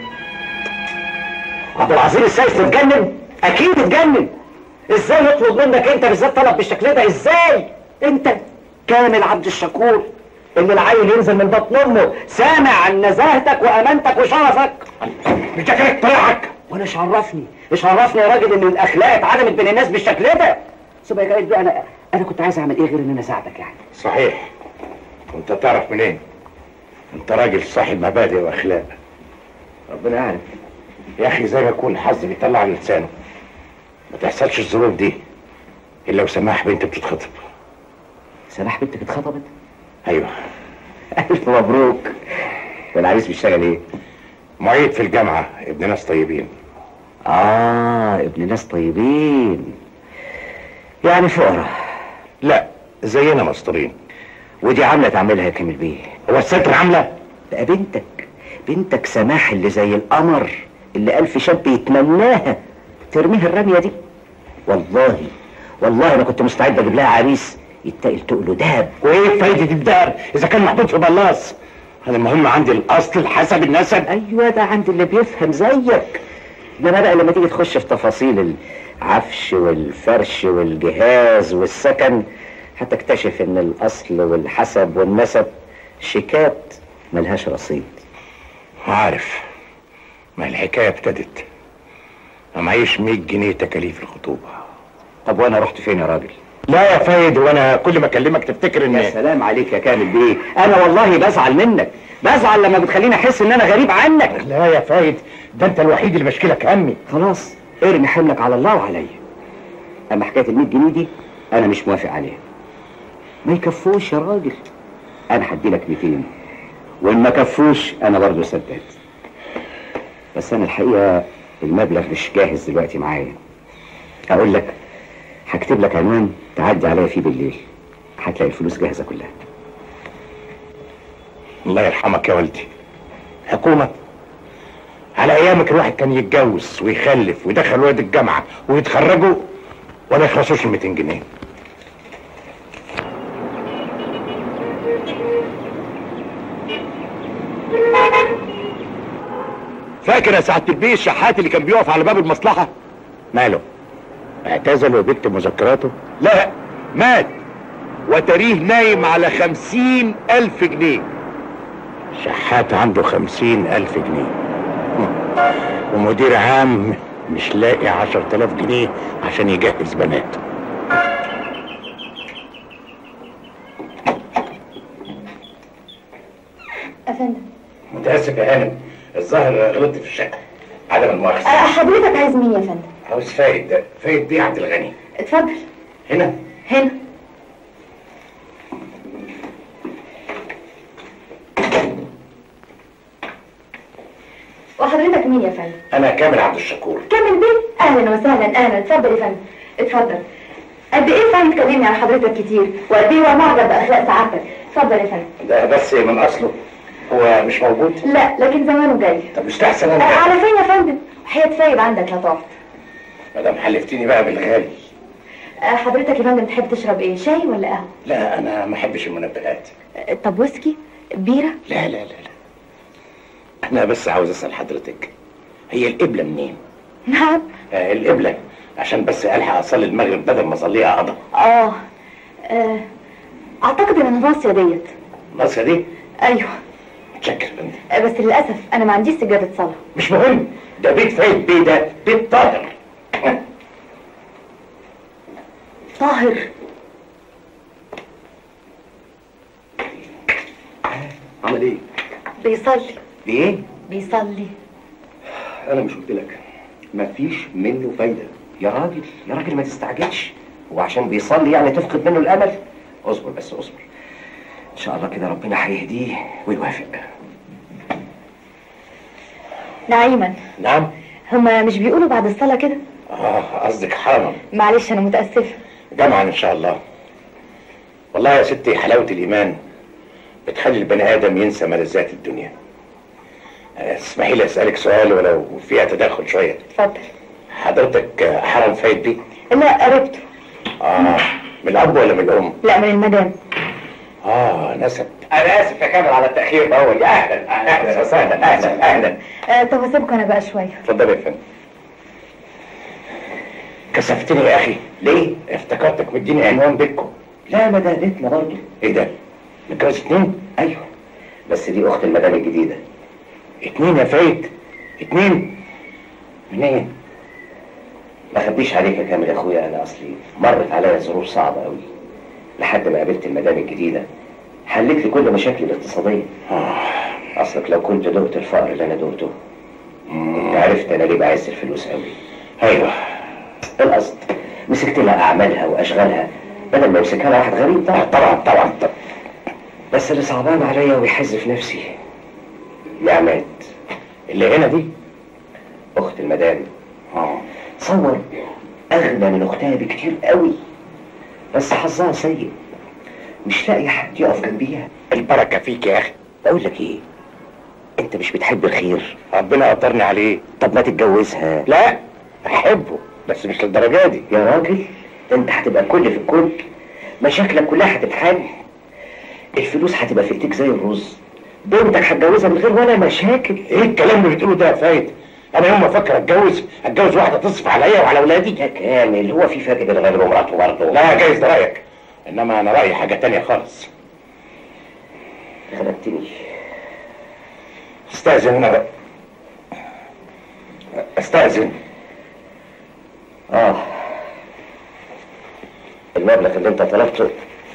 عبد العزيز السيد اتجنن؟ اكيد اتجنن. ازاي يطلب منك انت بالذات طلب بالشكل ده؟ ازاي انت كامل عبد الشكور اللي العيل ينزل من بطن امه سامع عن نزاهتك وامانتك وشرفك؟ مش ده كانت طريقك؟ وانا ايش عرفني يا راجل ان الاخلاق اتعدمت بين الناس بالشكل ده؟ سيبها يا جدع، انا كنت عايز اعمل ايه غير ان انا اساعدك يعني؟ صحيح، وانت تعرف منين؟ انت راجل صاحب مبادئ واخلاق. ربنا يعلم يا اخي، زي ما يكون الحظ بيطلع على لسانه. ما تحصلش الظروف دي الا وسماح بنت بتتخطب. سماح بنتك اتخطبت؟ ايوه، الف مبروك. والعريس بيشتغل ايه؟ معيد في الجامعه، ابن ناس طيبين. ابن ناس طيبين، يعني فقراء؟ لا، زينا مسطورين. ودي عامله تعملها يا كامل بيه؟ هو الستر عامله؟ بقى بنتك سماح اللي زي القمر اللي ألف شاب يتمناها ترميها الرميه دي. والله انا كنت مستعد اجيب لها عريس يتقل تقله دهب. وايه فايده الدهب اذا كان محطوط في بلاص؟ انا المهم عندي الاصل حسب النسب. ايوه، ده عند اللي بيفهم زيك. انما بقى لما تيجي تخش في تفاصيل العفش والفرش والجهاز والسكن هتكتشف ان الاصل والحسب والنسب شيكات ملهاش رصيد. عارف، ما الحكايه ابتدت. انا معيش 100 جنيه تكاليف الخطوبه. طب وانا رحت فين يا راجل؟ لا يا فايد، وانا كل ما اكلمك تفتكر ان... يا سلام عليك يا كامل بيه، انا والله بزعل منك، بزعل لما بتخليني احس ان انا غريب عنك. لا يا فايد، ده انت الوحيد اللي بشكلك همي. خلاص ارمي حملك على الله وعليا. اما حكايه ال100 جنيه دي انا مش موافق عليها، ما يكفوش يا راجل. انا هدي لك 200، وان ما كفوش انا برضه سداد. بس انا الحقيقه المبلغ مش جاهز دلوقتي معايا. اقول لك، هكتب لك عنوان تعدي عليا فيه بالليل، هتلاقي الفلوس جاهزه كلها. الله يرحمك يا والدي. حكومه؟ على ايامك الواحد كان يتجوز ويخلف ويدخل ولاد الجامعه ويتخرجوا ولا يخلصوش ال 200 جنيه. فاكر يا سعاده البيه الشحات اللي كان بيقف على باب المصلحه؟ ماله؟ اعتزل وبت مذكراته؟ لا، مات وتريه نايم على 50,000 جنيه. شحات عنده 50,000 جنيه ومدير عام مش لاقي 10,000 جنيه عشان يجهز بناته. افندم، متاسف يا هانم، الظاهر غلطت في الشقه. عدم المؤاخذه. حضرتك عايز مين يا فندم؟ عاوز فايد. فايد دي عبد الغني. اتفضل. هنا؟ هنا. وحضرتك مين يا فندم؟ انا كامل عبد الشكور. كامل بيه؟ اهلا وسهلا. اهلا، اتفضل يا فندم، اتفضل. قد ايه فندم كلمني عن حضرتك كتير، وقد ايه هو معجب باخلاق سعادتك. اتفضل يا فندم. ده بس من اصله، هو مش موجود؟ لا، لكن زمانه جاي. طب مش تحسن انا على فين يا فندم؟ وحياة فايد عندك لا تقف. مدام حلفتني بقى بالغالي. حضرتك يا فندم تحب تشرب ايه، شاي ولا قهوه؟ لا، انا ما احبش المنبهات. طب ويسكي، بيره؟ لا لا لا لا، انا بس عاوز اسال حضرتك، هي القبله منين؟ نعم. القبله عشان بس الحق اصلي المغرب بدل ما اصليها قضا. اعتقد ان الناصيه ديت. الناصيه دي؟ ايوه. متشكر بس للاسف انا ما عنديش سجاده صلاه. مش مهم، ده بيت فايد بيه، ده بيت طاهر. طاهر؟ عمل ايه؟ بيصلي. بايه؟ بيصلي. انا مش قلت لك مفيش منه فايده؟ يا راجل ما تستعجلش، هو عشان بيصلي يعني تفقد منه الامل؟ اصبر بس اصبر، ان شاء الله كده ربنا هيهديه ويوافق. نعيما. نعم. هما مش بيقولوا بعد الصلاه كده؟ قصدك حرما. معلش انا متاسفه. جمعا ان شاء الله. والله يا ستي حلاوه الايمان بتخلي البني ادم ينسى ملذات الدنيا. اسمحي لي اسالك سؤال ولو فيها تدخل شويه. اتفضل. حضرتك حرم فايد بيه؟ لا، قربته. من الاب ولا من الام؟ لا، من المدام. نسب. انا اسف يا كامل على التاخير ده. يا اهلا وسهلا. اهلا. طب اسيبكم انا بقى شويه. اتفضل يا فندم. كسفتني يا اخي. ليه؟ افتكرتك مديني عنوان بيتكم. لا، ما ده بيتنا برضه. ايه ده؟ متجوز 2؟ ايوه، بس دي اخت المدام الجديده. 2 يا فايد؟ 2 منين؟ ما اخبيش عليك يا كامل يا اخويا، انا اصلي مرت عليا ظروف صعبه قوي لحد ما قابلت المدام الجديده، حلت لي كل مشاكلي الاقتصاديه. اصلك لو كنت دقت الفقر اللي انا دقته كنت عرفت انا ليه بعز الفلوس قوي. ايوه، القصد مسكت لها اعمالها واشغالها بدل ما يمسكها لها واحد غريب. طبعا. بس اللي صعبان عليا ويحز في نفسي يا عماد، اللي هنا دي اخت المدام. تصور اغنى من اختها بكتير قوي، بس حظها سيء، مش لاقي حد يقف جنبيها. البركه فيك يا اخي. بقول لك ايه، انت مش بتحب الخير؟ ربنا قدرني عليه. طب ما تتجوزها. لا، احبه بس مش للدرجه دي. يا راجل ده انت هتبقى الكل في الكل، مشاكلك كلها هتتحل، الفلوس هتبقى في ايديك زي الرز، بنتك هتجوزها من غير ولا مشاكل. ايه الكلام اللي بتقوله ده يا فايد؟ انا يوم ما افكر اتجوز واحده تصرف عليا وعلى اولادي. يا كامل، هو في فرق بين الراجل ومراته برضه؟ لا جايز ده رايك، انما انا رايي حاجه تانية خالص. غلبتني. استاذن انا بقى. استاذن. المبلغ اللي انت طلبته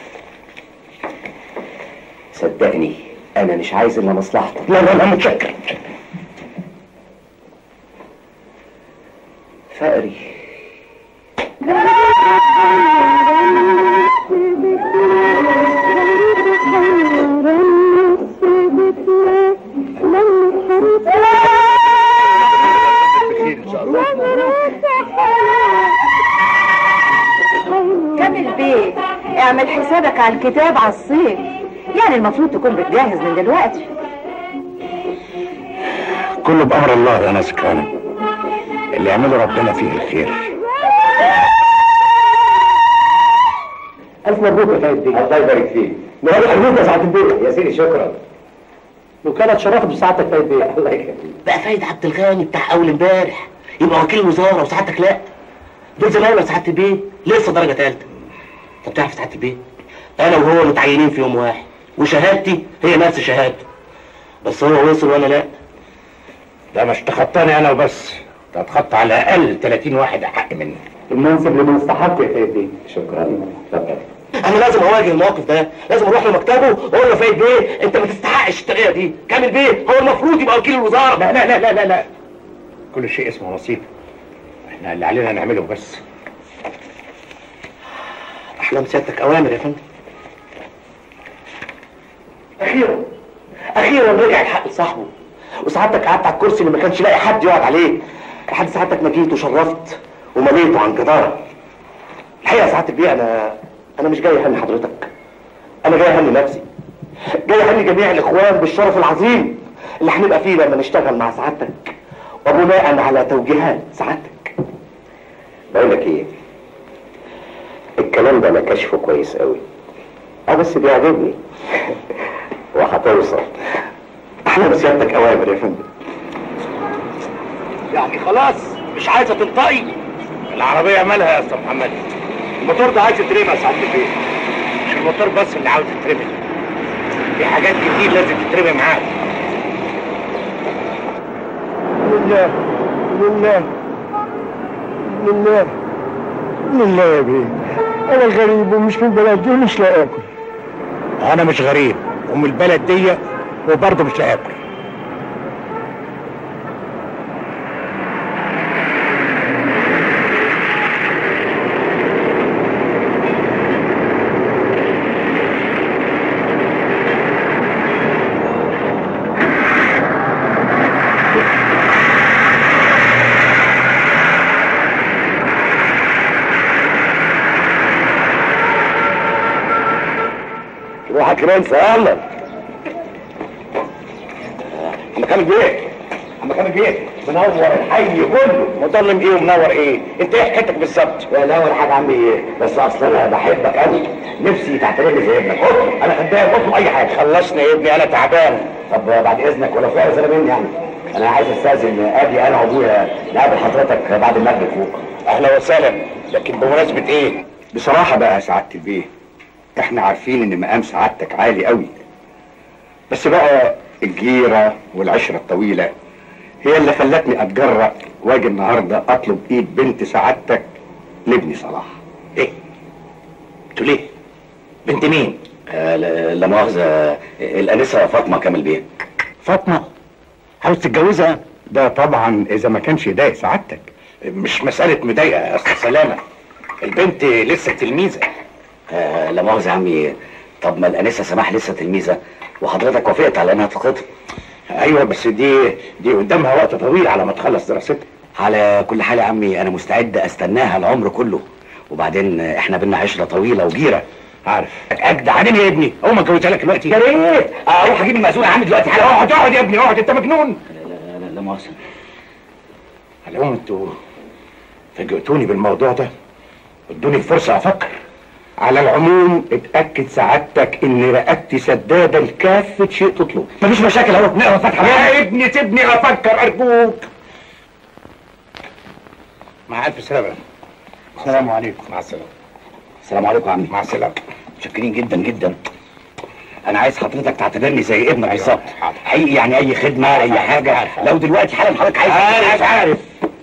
صدقني انا مش عايز الا مصلحتك. لا متشكر. فقري. كامل بيه، اعمل حسابك على الكتاب على الصيف، يعني المفروض تكون بتجهز من دلوقتي. كله بأمر الله يا ناس كرام، اللي يعمله ربنا فيه الخير. ألف مبروك يا سيد بيه. الله يبارك فيك. نهار حلوك يا سعادة البيه. يا سيدي شكرا. وكانت شرفت بسعادتك سيد بيه. الله يكرمك. بقى فايد عبد الغني بتاع اول امبارح يبقى وكيل وزاره وسعادتك لا. دول زمايله سعادة البيه لسه درجه ثالثه. طب تعرف سعادة البيه، انا وهو متعينين في يوم واحد وشهادتي هي نفس شهادته، بس هو وصل وانا لا. ده مش تخطاني انا وبس، ده تخطى على الاقل 30 واحد احق مني. المنصب اللي مستحق يا سيد بيه. شكرا. اتفضل. انا لازم اواجه الموقف ده، لازم اروح لمكتبه واقول له فايد بيه انت ما تستحقش الترقيه دي، كامل بيه هو المفروض يبقى وكيل الوزاره. لا لا لا لا لا لا، كل شيء اسمه نصيب، احنا اللي علينا نعمله بس. احلام سيادتك اوامر يا فندم. اخيرا رجع الحق لصاحبه، وسعادتك قعدت على الكرسي اللي ما كانش لاقي حد يقعد عليه لحد سعادتك ما جيت وشرفت ومليته عن جداره. الحقيقه يا سعاده البيه انا مش جاي اهني حضرتك، انا جاي اهني نفسي، جاي اهني جميع الاخوان بالشرف العظيم اللي هنبقى فيه لما نشتغل مع سعادتك وبناء على توجيهات سعادتك. بقول لك ايه، الكلام ده انا كشفه كويس قوي، بس بيعجبني وهتوصل. احلام سيادتك اوامر يا فندم. يعني خلاص مش عايزه تنطقي؟ العربيه مالها يا استاذ محمد؟ الموتور ده عايز يترمي يا سعاده البيه. مش الموتور بس اللي عاوز يترمي، في حاجات كتير لازم تترمي معاك. لله يا بيه، انا غريب ومش من البلد دي ومش لاقي اكل. انا مش غريب ومن البلد دي وبرضه مش لاقي اكل. روحك كمان يلا. عم كامل بيه منور الحي كله. مضلم ايه ومنور ايه؟ انت ايه حكايتك بالظبط؟ لا ولا حاجه عمي ايه، بس اصل انا بحبك قوي، نفسي تعتبرني زي ابنك. اطلب، انا خدام، اطلب اي حاجه. خلصني يا ابني انا تعبان. طب بعد اذنك، ولا في رساله مني يعني، انا عايز استاذن قبلي انا وابويا نقابل حضرتك بعد المغرب فوق. اهلا وسهلا، لكن بمناسبه ايه؟ بصراحه بقى يا سعاده البيه، احنا عارفين ان مقام سعادتك عالي قوي، بس بقى الجيره والعشره الطويله هي اللي خلتني اتجرأ واجي النهارده اطلب ايد بنت سعادتك لابني صلاح. ايه؟ بتقول ايه؟ بنت مين؟ لا مؤاخذه، الانسه فاطمه كامل بيه. فاطمه؟ عاوز تتجوزها؟ ده طبعا اذا ما كانش يضايق سعادتك. مش مساله مضايقه يا استاذ سلامه، البنت لسه تلميذه. لا مؤاخذه يا عمي، طب ما الانسه سماح لسه تلميذه وحضرتك وافقت على انها تتخطب. ايوه بس دي قدامها وقت طويل على ما تخلص دراستها. على كل حال يا عمي انا مستعد استناها العمر كله، وبعدين احنا بينا عشره طويله وجيره. عارف اجدع علينا يا ابني، اقوم اتجوزها لك دلوقتي. يا ريت اروح اجيب المأذون عندي دلوقتي. اقعد يا ابني اقعد، انت مجنون. لا مؤاخذة. على العموم انتوا فاجئتوني بالموضوع ده، ادوني الفرصه افكر. على العموم اتاكد سعادتك ان رقبتي سداده لكافه شيء تطلب. مفيش مشاكل اهو، نقرا الفاتحه. يا ابني سيبني افكر ارجوك. مع الف سلامه. السلام عليكم. مع السلامه. السلام عليكم يا عمي. مع السلامه. متشكرين جدا جدا. انا عايز حضرتك تعتبرني زي ابنك بالظبط. حقيقي يعني اي خدمه اي حاجه. لو دلوقتي حالا حضرتك عايز عارف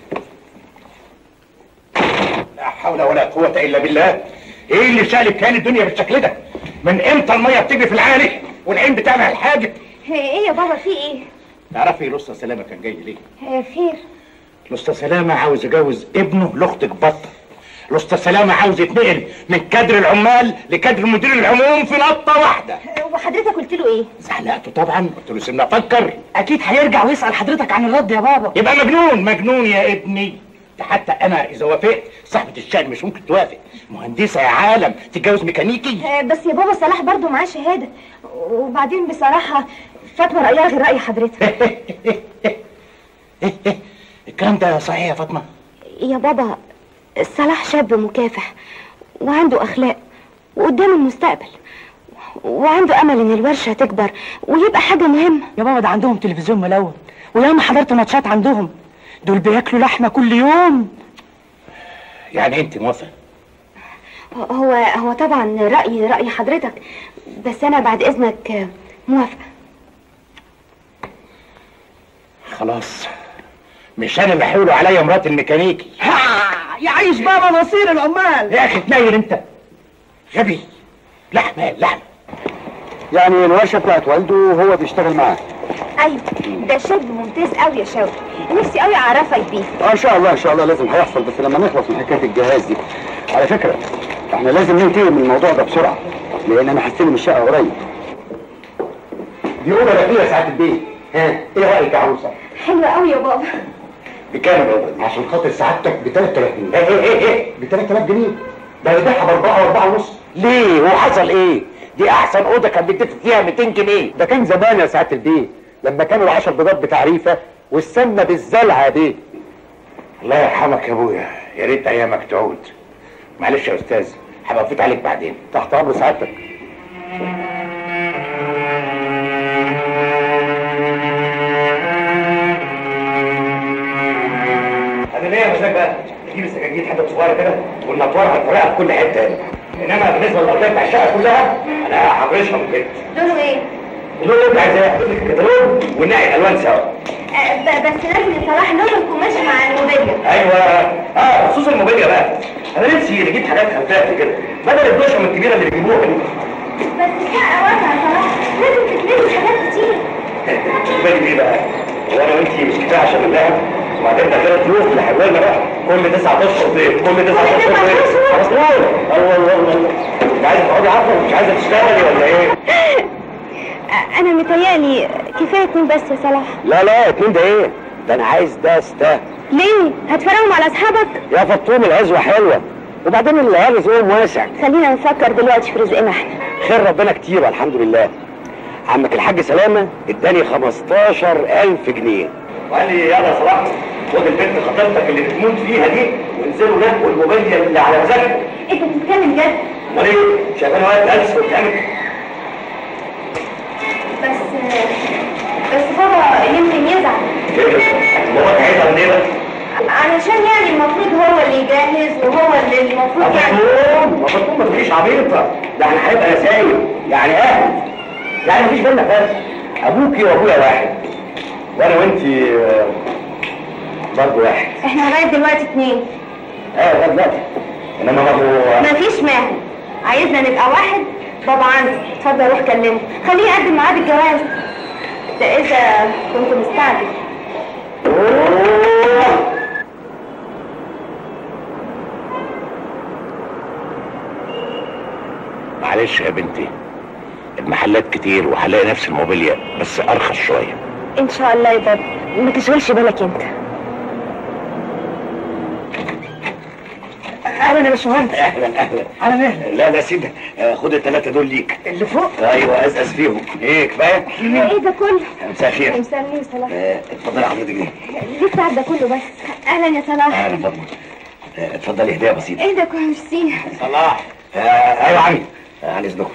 لا حول ولا قوه الا بالله. ايه اللي شقلب كان الدنيا بالشكل ده؟ من امتى الميه بتجري في العالي والعين بتعمل الحاجه؟ ايه يا بابا في ايه؟ تعرفي الاستاذ سلامه كان جاي ليه؟ خير. الاستاذ سلامه عاوز يجوز ابنه لاختك بطه. الاستاذ سلامه عاوز يتنقل من كادر العمال لكادر مدير العموم في نطه واحده. وحضرتك قلت له ايه؟ زعلقته طبعا، قلت له سيبني افكر. اكيد هيرجع ويسال حضرتك عن الرد يا بابا. يبقى مجنون يا ابني. ده حتى انا اذا وافقت صاحبه الشأن مش ممكن توافق. مهندسه يا عالم تتجوز ميكانيكي. بس يا بابا صلاح برضه معاه شهاده، وبعدين بصراحه فاطمه رايها غير راي حضرتك. الكلام ده صحيح يا فاطمه؟ يا بابا صلاح شاب مكافح وعنده اخلاق وقدام المستقبل، وعنده امل ان الورشه تكبر ويبقى حاجه مهمه. يا بابا ده عندهم تلفزيون ملون، وياما حضرت ماتشات عندهم. دول بياكلوا لحمه كل يوم. يعني انت موافقه؟ هو طبعا راي حضرتك، بس انا بعد اذنك موافقه. خلاص مش انا اللي حولوا عليا مرات الميكانيكي. يعيش بابا مصير العمال. يا اخي تنيل انت غبي. لحمه يعني الورشه بتاعت والده وهو بيشتغل معاه. ايوه ده شاب ممتاز قوي يا شوقي، نفسي قوي اعرفك بيه. ان شاء الله لازم هيحصل، بس لما نخلص من حكايه الجهاز دي. على فكره احنا لازم ننتهي من الموضوع ده بسرعه، لان انا هستلم الشقه قريب. دي اوضه رقيقه يا سعاده البيت. ها ايه رايك يا عروسه؟ حلوه قوي يا بابا. بكام الاوضه دي؟ عشان خاطر سعادتك ب 3000 جنيه. ايه ب 3000 جنيه؟ ده يبيعها ب 4 و4 ونص. ليه؟ هو حصل ايه؟ دي احسن اوضه كان بيدفع فيها 200 جنيه. ده كان زمان يا سعاده البيت، لما كانوا ال10 بيضات بتعريفه والسمنه بالزلعه يا بيه. الله يرحمك يا ابويا، يا ريت ايامك تعود. معلش يا استاذ هبقى افوت عليك بعدين. تحت امر سعادتك. انا ليا مزاج بقى تجيب السجاجيد حته صغيره كده ونطورها بطريقه في كل حته هنا. انما بالنسبه للارضيه بتاع الشقه كلها انا هفرشها من كده. لونه ايه؟ اللون اللي انت عايزاه، الكتالوج ونلاقي الالوان سوا. بس لازم صلاح لون القماش مع الموبيليا. ايوه خصوصا الموبيليا بقى. انا نفسي نجيب حاجات خفافه كده بدل الدشم الكبيره اللي بيجيبوها دي. بس الشقه واسعه يا صلاح، لازم تتلبس حاجات كتير. بالي ايه بقى؟ هو انا وانتي مش كفايه عشان اللعب؟ وبعدين ده 3 ضيوف اللي حولنا بقى كل 9 اشهر ضيف، كل 9 اشهر ضيف. خلاص الله انت عايزه تقعدي عارفه مش عايزه تشتغلي ولا ايه؟ انا متهيألي كفايه 2 بس يا صلاح. لا 2 ده ايه؟ ده انا عايز ده ليه؟ هتفرقهم على اصحابك؟ يا فطوم العزوه حلوه، وبعدين العيال رزقهم واسع. خلينا نفكر دلوقتي في رزقنا احنا. خير ربنا كتير الحمد لله. عمك الحاج سلامه اداني 15000 جنيه وقال لي يلا يا صلاح خد البنت خطيبتك اللي بتموت فيها دي وانزلوا نقوا الموبيليا اللي على مزاجك. انت بتتكلم جد؟ امال ايه؟ شايفاني واقف ألف قدامك؟ بس بابا يمكن يزعل. باباك هيزعل ليه بقى؟ علشان يعني المفروض هو اللي يجهز وهو اللي المفروض ما تبقيش عبيطه، ده احنا هيبقى نسايب يعني اهل. يعني مفيش بينا فرق، ابوكي وابويا واحد وانا وانتي برضه واحد. احنا لغايه دلوقتي 2. لغايه دلوقتي، انما برضه مفيش مانع. عايزنا نبقى واحد. بابا عندي، اتفضل روح كلمه، خليه يقدم ميعاد الجواز ده اذا كنت مستعجل. معلش يا بنتي، المحلات كتير وهلاقي نفس الموبيليا بس ارخص شويه. ان شاء الله يا بابا، ما تشغلش بالك انت. اهلا يا باشمهندس. اهلا اهلا. على مهلك. لا لا سيدي، خد الثلاثه دول ليك. اللي فوق؟ ايوه ازأز فيهم. ايه كفايه؟ ايه ده كله؟ مساء الخير. مساء النور صلاح. اتفضلي حضرتك دي. ليه التعب ده كله بس؟ اهلا يا صلاح. اهلا فضل. اتفضلي هديه بسيطه. ايه ده كله؟ ميرسي. صلاح. ايوه عمي، عن اذنكم.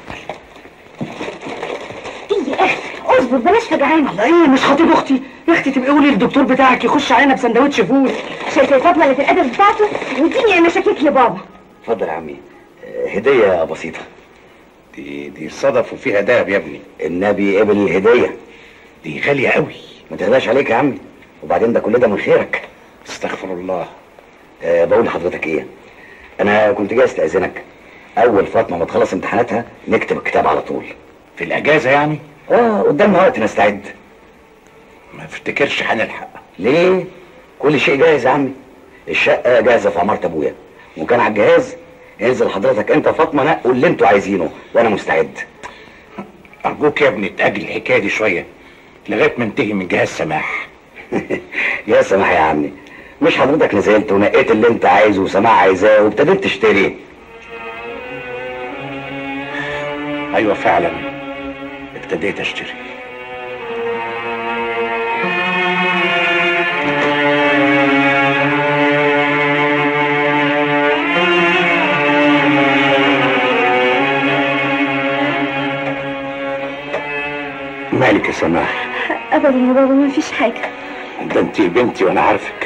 ايه يا اخي اصبر بلاش فجعان. الله ايه مش خطيب اختي؟ يا اختي تبقي قولي للدكتور بتاعك يخش علينا بسندوتش فول. شايفه فاطمه اللي في الادب بتاعته واديني انا شكيك لبابا. اتفضل يا عمي، هديه بسيطه. دي صدف وفيها دهب يا ابني. النبي قبل الهديه. دي غاليه قوي. ما تغلاش عليك يا عمي، وبعدين ده كل ده من خيرك. استغفر الله. بقول لحضرتك ايه، انا كنت جاي استاذنك اول فاطمه ما تخلص امتحاناتها نكتب الكتاب على طول. في الاجازه يعني؟ قدامنا وقت نستعد. ما افتكرش هنلحق. ليه؟ كل شيء جاهز يا عمي. الشقه جاهزه في عماره ابويا، وكان على الجهاز انزل حضرتك انت وفاطمه نقوا اللي انتوا عايزينه وانا مستعد. ارجوك يا ابني تاجل الحكايه دي شويه لغايه ما انتهي من جهاز سماح. يا سماح يا عمي، مش حضرتك نزلت ونقيت اللي انت عايزه وسماح عايزاه وابتديت تشتري؟ ايوه فعلا ابتديت اشتري. مالك يا سماح؟ ابدا يا بابا ما فيش حاجه. ده انت بنتي وانا عارفك.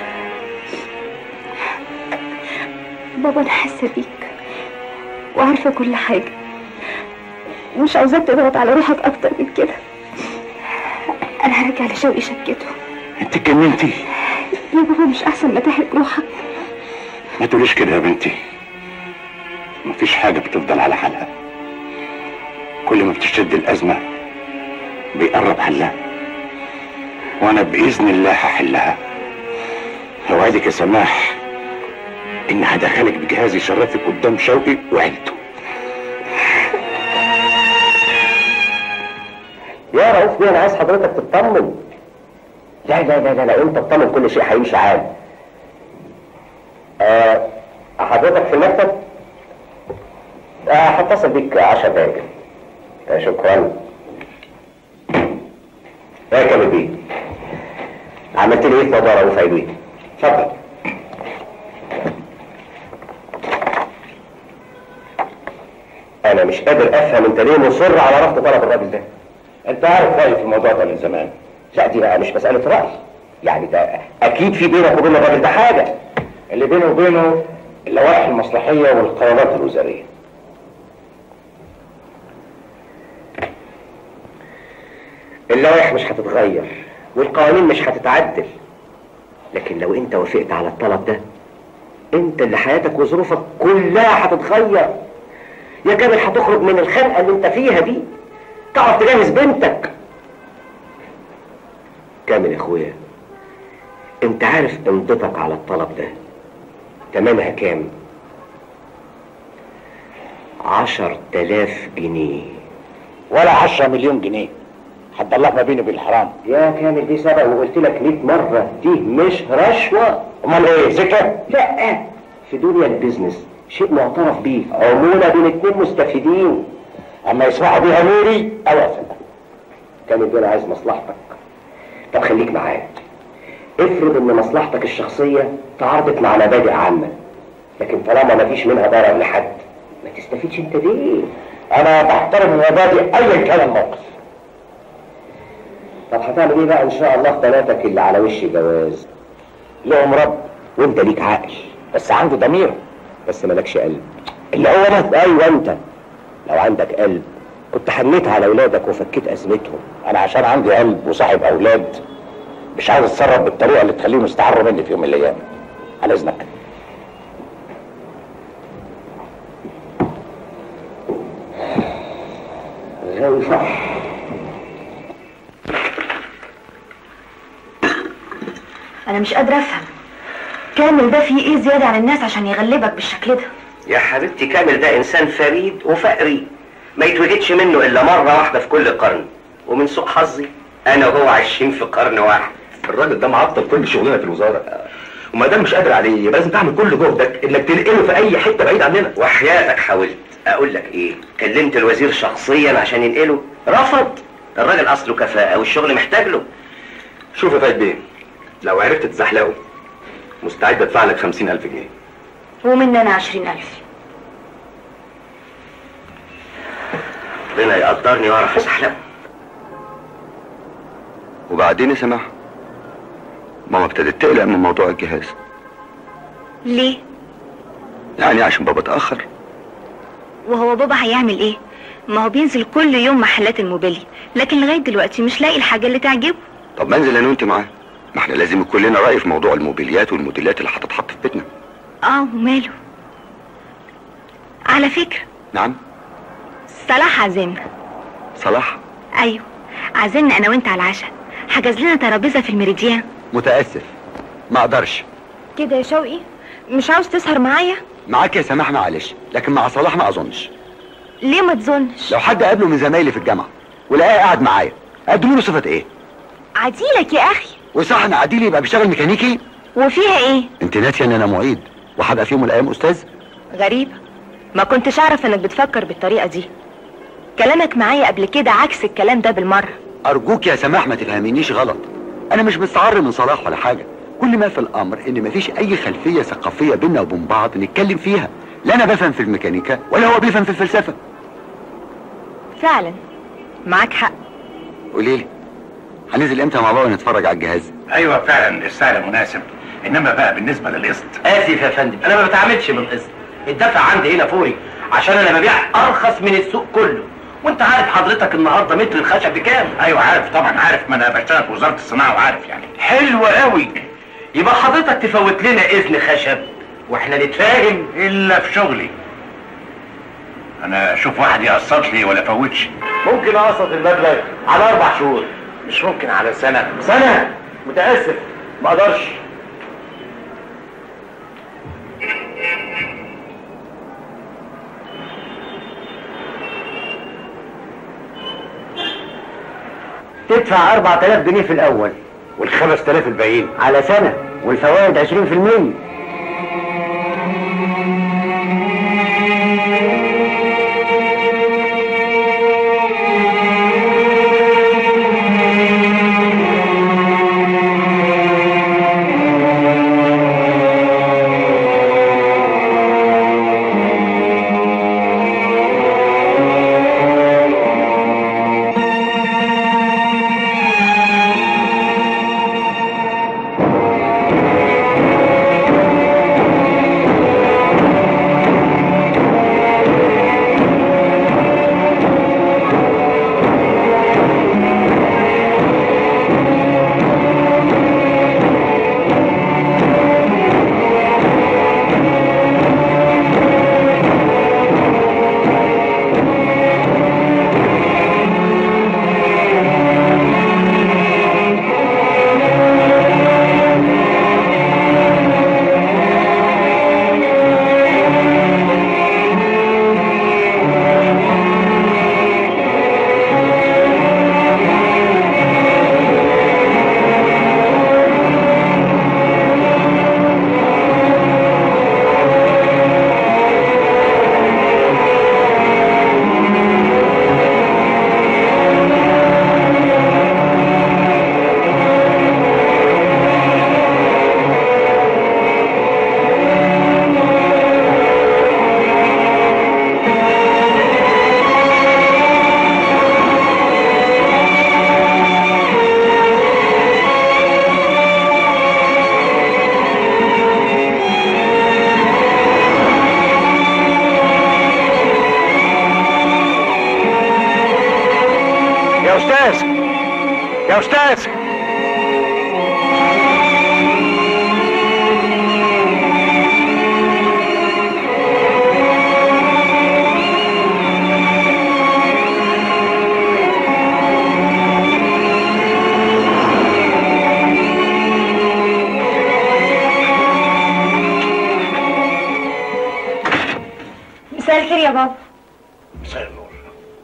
بابا انا حاسه بيك وعارفه كل حاجه، مش عاوزاك تضغط على روحك اكتر من كده. انا هرجع لشوقي شبكته. انت اتجننتي يا بابا، مش احسن ما تحرق روحك؟ ما تقوليش كده يا بنتي، مفيش حاجه بتفضل على حالها. كل ما بتشتد الازمه بيقرب حلها، وانا باذن الله هحلها. اوعدك يا سماح ان هدخلك بجهاز يشرفك قدام شوقي وعيلته. يا رؤوف بيه انا عايز حضرتك تطمن. لا لا لا لا انت تطمن، كل شيء هيمشي عادي. حضرتك في المكتب؟ هتصل بيك 10 دقايق. شكرا. يا كامل بيه، عملت لي ايه في موضوع رؤوف عيدوي؟ اتفضل. انا مش قادر افهم انت ليه مصر على رفض طلب الراجل ده. انت عارف رايي في الموضوع ده من زمان. لا دي بقى مش مسألة رأي، يعني ده اكيد في بينك وبين الراجل ده حاجة. اللي بينه وبينه اللوائح المصلحية والقرارات الوزارية. اللوائح مش هتتغير والقوانين مش هتتعدل، لكن لو انت وافقت على الطلب ده انت اللي حياتك وظروفك كلها هتتغير. يا كامل هتخرج من الخنقة اللي انت فيها دي، تعرف تجهز بنتك. كامل يا اخويا، انت عارف امضتك على الطلب ده تمنها كام؟ 10,000 جنيه. ولا 10 مليون جنيه. حد الله ما بيني وبين الحرام. يا كامل دي سبق وقلت لك 100 مرة دي مش رشوة. امال ايه؟ ذكر؟ لا، في دنيا البيزنس شيء معترف بيه، عمولة بين 2 مستفيدين. اما يسمعوا بيها ميري اوافق. كامل دي انا عايز مصلحتك. طب خليك معايا. افرض ان مصلحتك الشخصية تعارضت مع مبادئ عامة، لكن طالما مفيش منها ضرر لحد ما تستفيدش انت ليه؟ انا بحترم المبادئ ايا كان الموقف. طب هتعمل ايه بقى ان شاء الله في بناتك اللي على وش جواز؟ لهم رب وانت ليك عقل، بس عنده ضمير. بس مالكش قلب. اللي هو انا؟ ايوه انت. لو عندك قلب كنت حنيت على اولادك وفكيت ازمتهم. انا عشان عندي قلب وصاحب اولاد مش عاوز اتصرف بالطريقه اللي تخليهم يستعروا مني في يوم من الايام. على اذنك. غاوي صح. انا مش قادره افهم كامل ده فيه ايه زياده عن الناس عشان يغلبك بالشكل ده؟ يا حبيبتي كامل ده انسان فريد وفقري، ما يتوجدش منه الا مره واحده في كل قرن، ومن سوء حظي انا وهو عايشين في قرن واحد. الراجل ده معطل كل شغلنا في الوزاره، وما دام مش قادر عليه يبقى لازم تعمل كل جهدك انك تنقله في اي حته بعيد عننا. وحياتك حاولت. اقول لك ايه، كلمت الوزير شخصيا عشان ينقله، رفض. الراجل اصله كفاءه والشغل محتاج له. شوف يا فايد بيه، لو عرفت تزحلقه مستعد ادفع لك 50,000 جنيه. ومني انا 20,000. ربنا يقدرني واعرف ازحلقه. وبعدين يا سماح، ماما ابتدت تقلق من موضوع الجهاز. ليه؟ يعني عشان بابا اتأخر. وهو بابا هيعمل ايه؟ ما هو بينزل كل يوم محلات الموبيليا، لكن لغايه دلوقتي مش لاقي الحاجه اللي تعجبه. طب ما انزل انا وانت معاه، ما احنا لازم يكون لنا رأي في موضوع الموبيليات والموديلات اللي هتتحط في بيتنا. وماله؟ على فكره. نعم؟ صلاح عزمنا. صلاح؟ ايوه، عزمنا انا وانت على العشاء، حجز لنا ترابيزه في الميريديان. متأسف ما اقدرش. كده يا شوقي مش عاوز تسهر معايا؟ معاك يا سماح معلش، لكن مع صلاح ما اظنش. ليه ما تظنش؟ لو حد قابله من زمايلي في الجامعه ولقاه قاعد معايا اقدم له صفه ايه؟ عديلك يا اخي. وصح ان عديلي يبقى بيشتغل ميكانيكي؟ وفيها ايه؟ انت ناسيه ان انا معيد وهبقى في يوم من الايام استاذ؟ غريبة، ما كنتش اعرف انك بتفكر بالطريقة دي. كلامك معايا قبل كده عكس الكلام ده بالمرة. ارجوك يا سماح ما تفهمينيش غلط، انا مش مستعر من صلاح ولا حاجة، كل ما في الامر ان مفيش اي خلفية ثقافية بيننا وبين بعض نتكلم فيها، لا انا بفهم في الميكانيكا ولا هو بيفهم في الفلسفة. فعلا معاك حق. قوليلي هننزل امتى مع بابا نتفرج على الجهاز؟ ايوه فعلا السعر مناسب، انما بقى بالنسبه للقسط. اسف يا فندم، انا ما بتعاملش بالقسط، الدفع عندي هنا فوري، عشان انا ببيع ارخص من السوق كله، وانت عارف حضرتك النهارده متر الخشب بكام؟ ايوه عارف طبعا عارف، ما انا بشتغل في وزاره الصناعه وعارف يعني. حلو قوي، يبقى حضرتك تفوت لنا اذن خشب واحنا نتفاهم. الا في شغلي انا اشوف واحد يقسط لي ولا فوتش. ممكن اقسط المبلغ على 4 شهور. مش ممكن على سنه. سنة؟ متأسف ما اقدرش. تدفع 4,000 جنيه في الاول وال5,000 الباقيين على سنة، والفوائد 20%. يا أستاذ. مساء الخير يا بابا. مساء النور.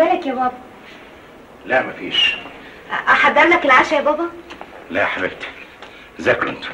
بالك يا بابا؟ لا مفيش. احضر لك العشاء يا بابا؟ لا يا حبيبتي، ذاكروا انتوا.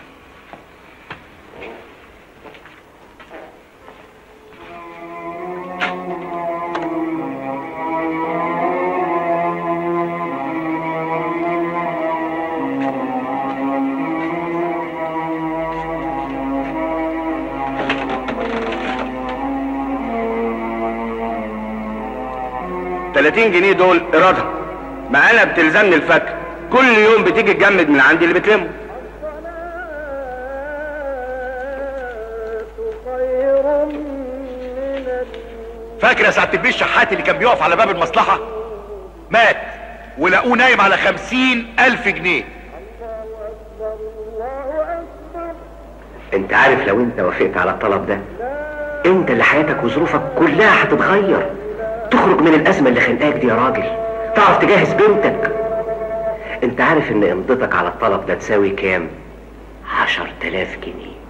$30 دول إرادة، ما أنا بتلزمني الفاكهة، كل يوم بتيجي تجمد من عندي اللي بتلمه. فاكر يا سعادة البيه الشحات اللي كان بيقف على باب المصلحة؟ مات ولقوه نايم على 50,000 جنيه. انت عارف لو انت وافقت على الطلب ده انت اللي حياتك وظروفك كلها هتتغير، تخرج من الازمه اللي خنقاك دي يا راجل، تعرف تجهز بنتك. انت عارف ان امضتك على الطلب ده تساوي كام؟ 10,000 جنيه.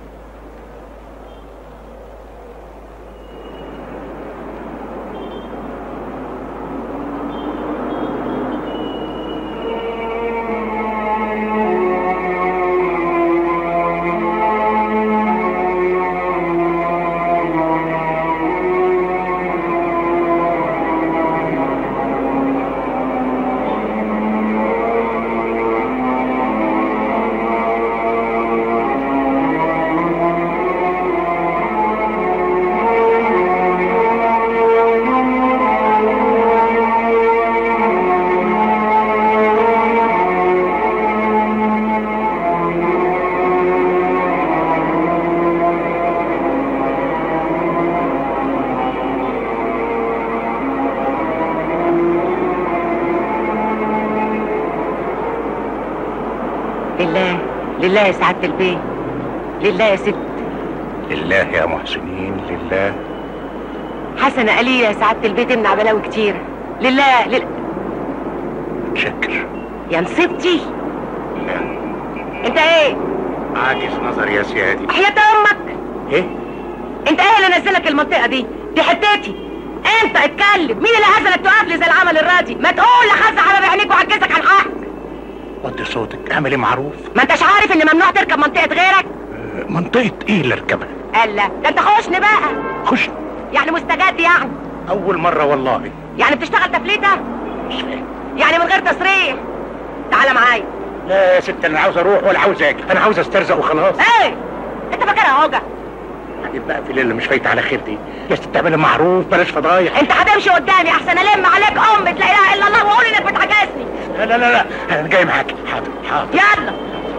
لله يا سعادة البيه، لله يا ست. لله يا محسنين، لله. حسنة قليلة يا سعادة البيه تمنع بلاوي كتير. لله. متشكر. يا نصيبتي. لا. انت ايه؟ عاجز نظر يا سيادي. حياة امك. ايه؟ انت ايه اللي نزلك المنطقة دي؟ دي حتتي. انت اتكلم، مين اللي عزلك تقف لي زي العمل الراضي؟ ما تقول لحظة على بعينيك وعجزك عن حقك. وطي صوتك، اعملي معروف. ما انتش عارف ان ممنوع تركب منطقة غيرك؟ منطقة ايه اللي اركبها؟ الا ده انت خشن بقى. خشن؟ يعني مستجد يعني؟ اول مرة والله. يعني بتشتغل تفليتة؟ مش فاهم. يعني من غير تصريح؟ تعالى معايا. لا يا ست، انا عاوز اروح ولا عاوز اجي، انا عاوز استرزق وخلاص. ايه؟ انت فاكرها هوجة؟ بعدين بقى في الليله مش فايته على خير دي، يا ست تعملي معروف بلاش فضايح. انت هتمشي قدامي احسن الم عليك لا اله الا الله واقول انك بتعجزني. لا انا جاي معاكي. حاضر. يلا.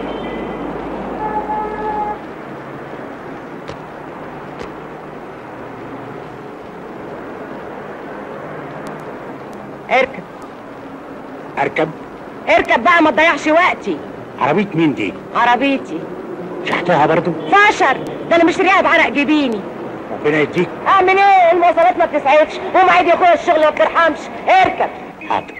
اركب بقى ما تضيعش وقتي. عربية مين دي؟ عربيتي. شحتها برضو؟ فشر، ده انا مشتريها بعرق جبيني. ربنا يديك. اعمل ايه؟ المواصلات ما بتسعفش، ومواعيد يا اخويا الشغل ما بترحمش. اركب. حاضر.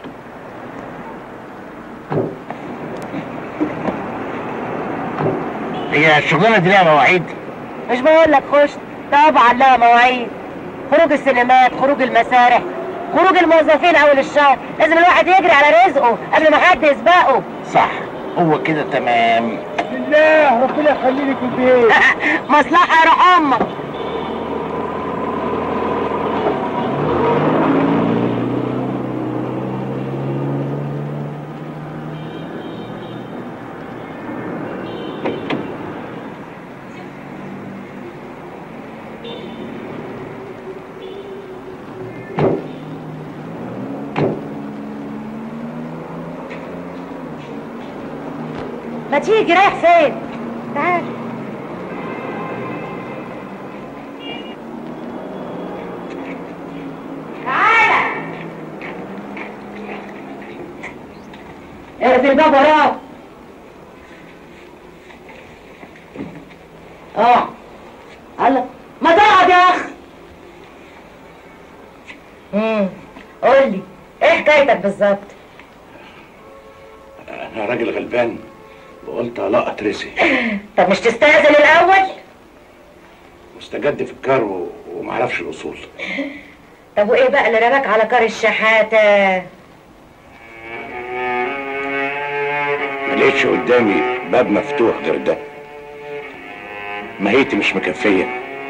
هي الشغلانة دي لها مواعيد؟ مش بقول لك خش؟ طبعا لها مواعيد. خروج السينمات، خروج المسارح، خروج الموظفين اول الشهر، لازم الواحد يجري على رزقه قبل ما حد يسبقه. صح، هو كده تمام. بالله ربنا يخليني في البيت. مصلحة يا روح امك. ما تيجي رايح فين؟ تعال. تعالى. اقفل الباب وراك. الله، ما تقعد يا اخ. قول لي ايه حكايتك بالظبط؟ انا راجل غلبان وقلت القط رزقي. طب مش تستأذن الاول؟ مستجد في الكار ومعرفش الاصول. طب وايه بقى اللي رماك على كار الشحاته؟ ملقتش قدامي باب مفتوح غير ده. ماهيتي مش مكفيه،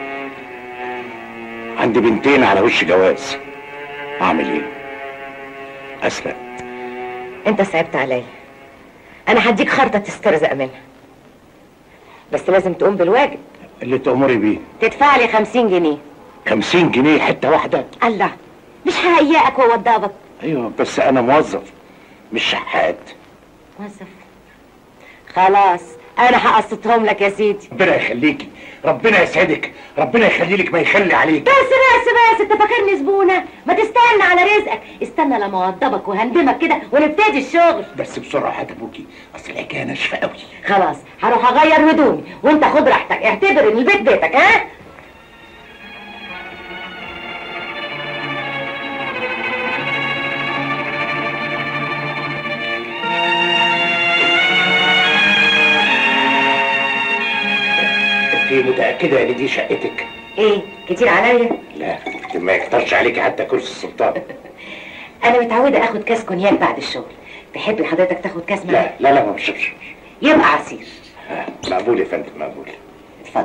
عندي بنتين على وش جواز، اعمل ايه؟ اسرق؟ انت صعبت عليا. انا هديك خرطه تسترزق منها، بس لازم تقوم بالواجب. اللي تأمري بيه. تدفع لي 50 جنيه. 50 جنيه حته واحده؟ الله، مش ههيئك ووضبك. ايوه بس انا موظف مش شحات. موظف؟ خلاص انا هقسطهم لك يا سيدي. ربنا يخليكي، ربنا يسعدك، ربنا يخلي لك ما يخلي عليك. بس انت فاكرني زبونه؟ ما تستنى على رزقك، استنى لما اوضبك وهندمك كده ونبتدي الشغل. بس بسرعه يا ابوكي، اصل الحكايه ناشفه قوي. خلاص هروح اغير هدومي وانت خد راحتك، اعتبر ان البيت بيتك. ها؟ انت متاكده ان دي شقتك؟ ايه كتير عليا؟ لا ما يكترش عليكي حتى كرسي السلطان. انا متعوده اخد كاس كونياك بعد الشغل. تحب حضرتك تاخد كاس معايا؟ لا ما بشربش. يبقى عصير. مقبول يا فندم، مقبول. اتفضل.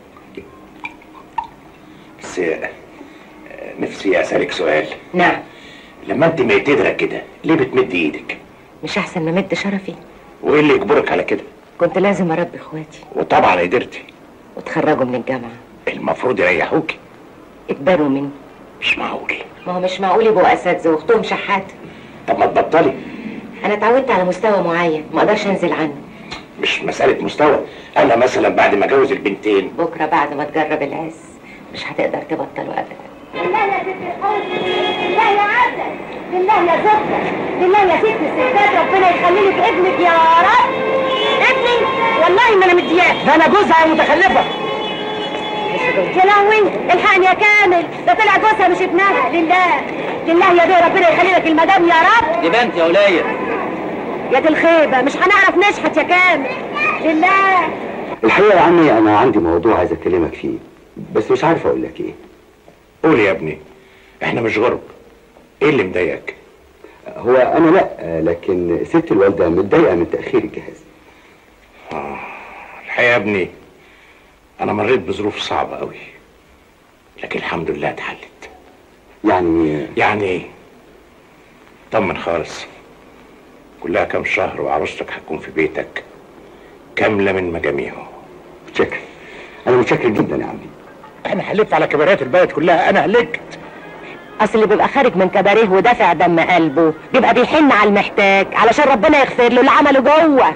بس نفسي اسالك سؤال. نعم. لما انت معتذره كده ليه بتمد ايدك؟ مش احسن ما مد شرفي؟ وايه اللي يجبرك على كده؟ كنت لازم اربي اخواتي. وطبعا قدرتي. وتخرجوا من الجامعه. المفروض يريحوكي. اتبانوا مني. مش معقول. ما هو مش معقول يبقوا اساتذه واختهم شحات. طب ما تبطلي. انا اتعودت على مستوى معين ما اقدرش انزل عنه. مش مساله مستوى، انا مثلا بعد ما اجوز البنتين بكره بعد ما تجرب العز مش هتقدر تبطله ابدا. بالله يا ست الحوض، بالله يا عسل، بالله يا زبده، بالله يا ست الستات، ربنا يخلي لك ابنك يا رب. ابني والله ما انا مدياه. ده انا جوزها يا متخلفه. يا لهوي الحقني يا كامل، ده طلع جوزها مش ابنها. لله لله يا بيه، ربنا يخلي لك المدام يا رب. دي بنت يا وليه. يا دي الخيبه مش هنعرف نشحت يا كامل. لله. الحقيقه يا عمي انا عندي موضوع عايز اكلمك فيه، بس مش عارف اقول لك ايه. قول يا ابني، احنا مش غرب. ايه اللي مضايقك؟ هو انا لا، لكن ست الوالده متضايقه من تاخير الجهاز. الحقيقه يا ابني انا مريت بظروف صعبه قوي، لكن الحمد لله اتحلت. يعني ايه؟ طمن خالص، كلها كام شهر وعروستك هتكون في بيتك كامله من مجاميعه. متشكر، انا متشكر جدا يا عمي. انا هلف على كباريات البلد كلها، انا هلكت. اصل اللي بيبقى خارج من كباريه ودافع دم قلبه بيبقى بيحن على المحتاج علشان ربنا يغفر له اللي عمله جوه.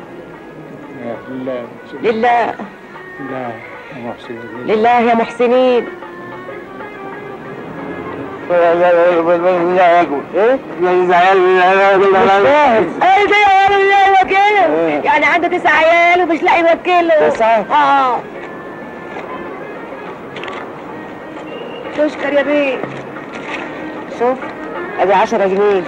لله لله يا محسنين. يعني عنده 9 عيال ومش لاقي يوكله. 9؟ تشكر يا بيه. شوف ادي 10 جنيه.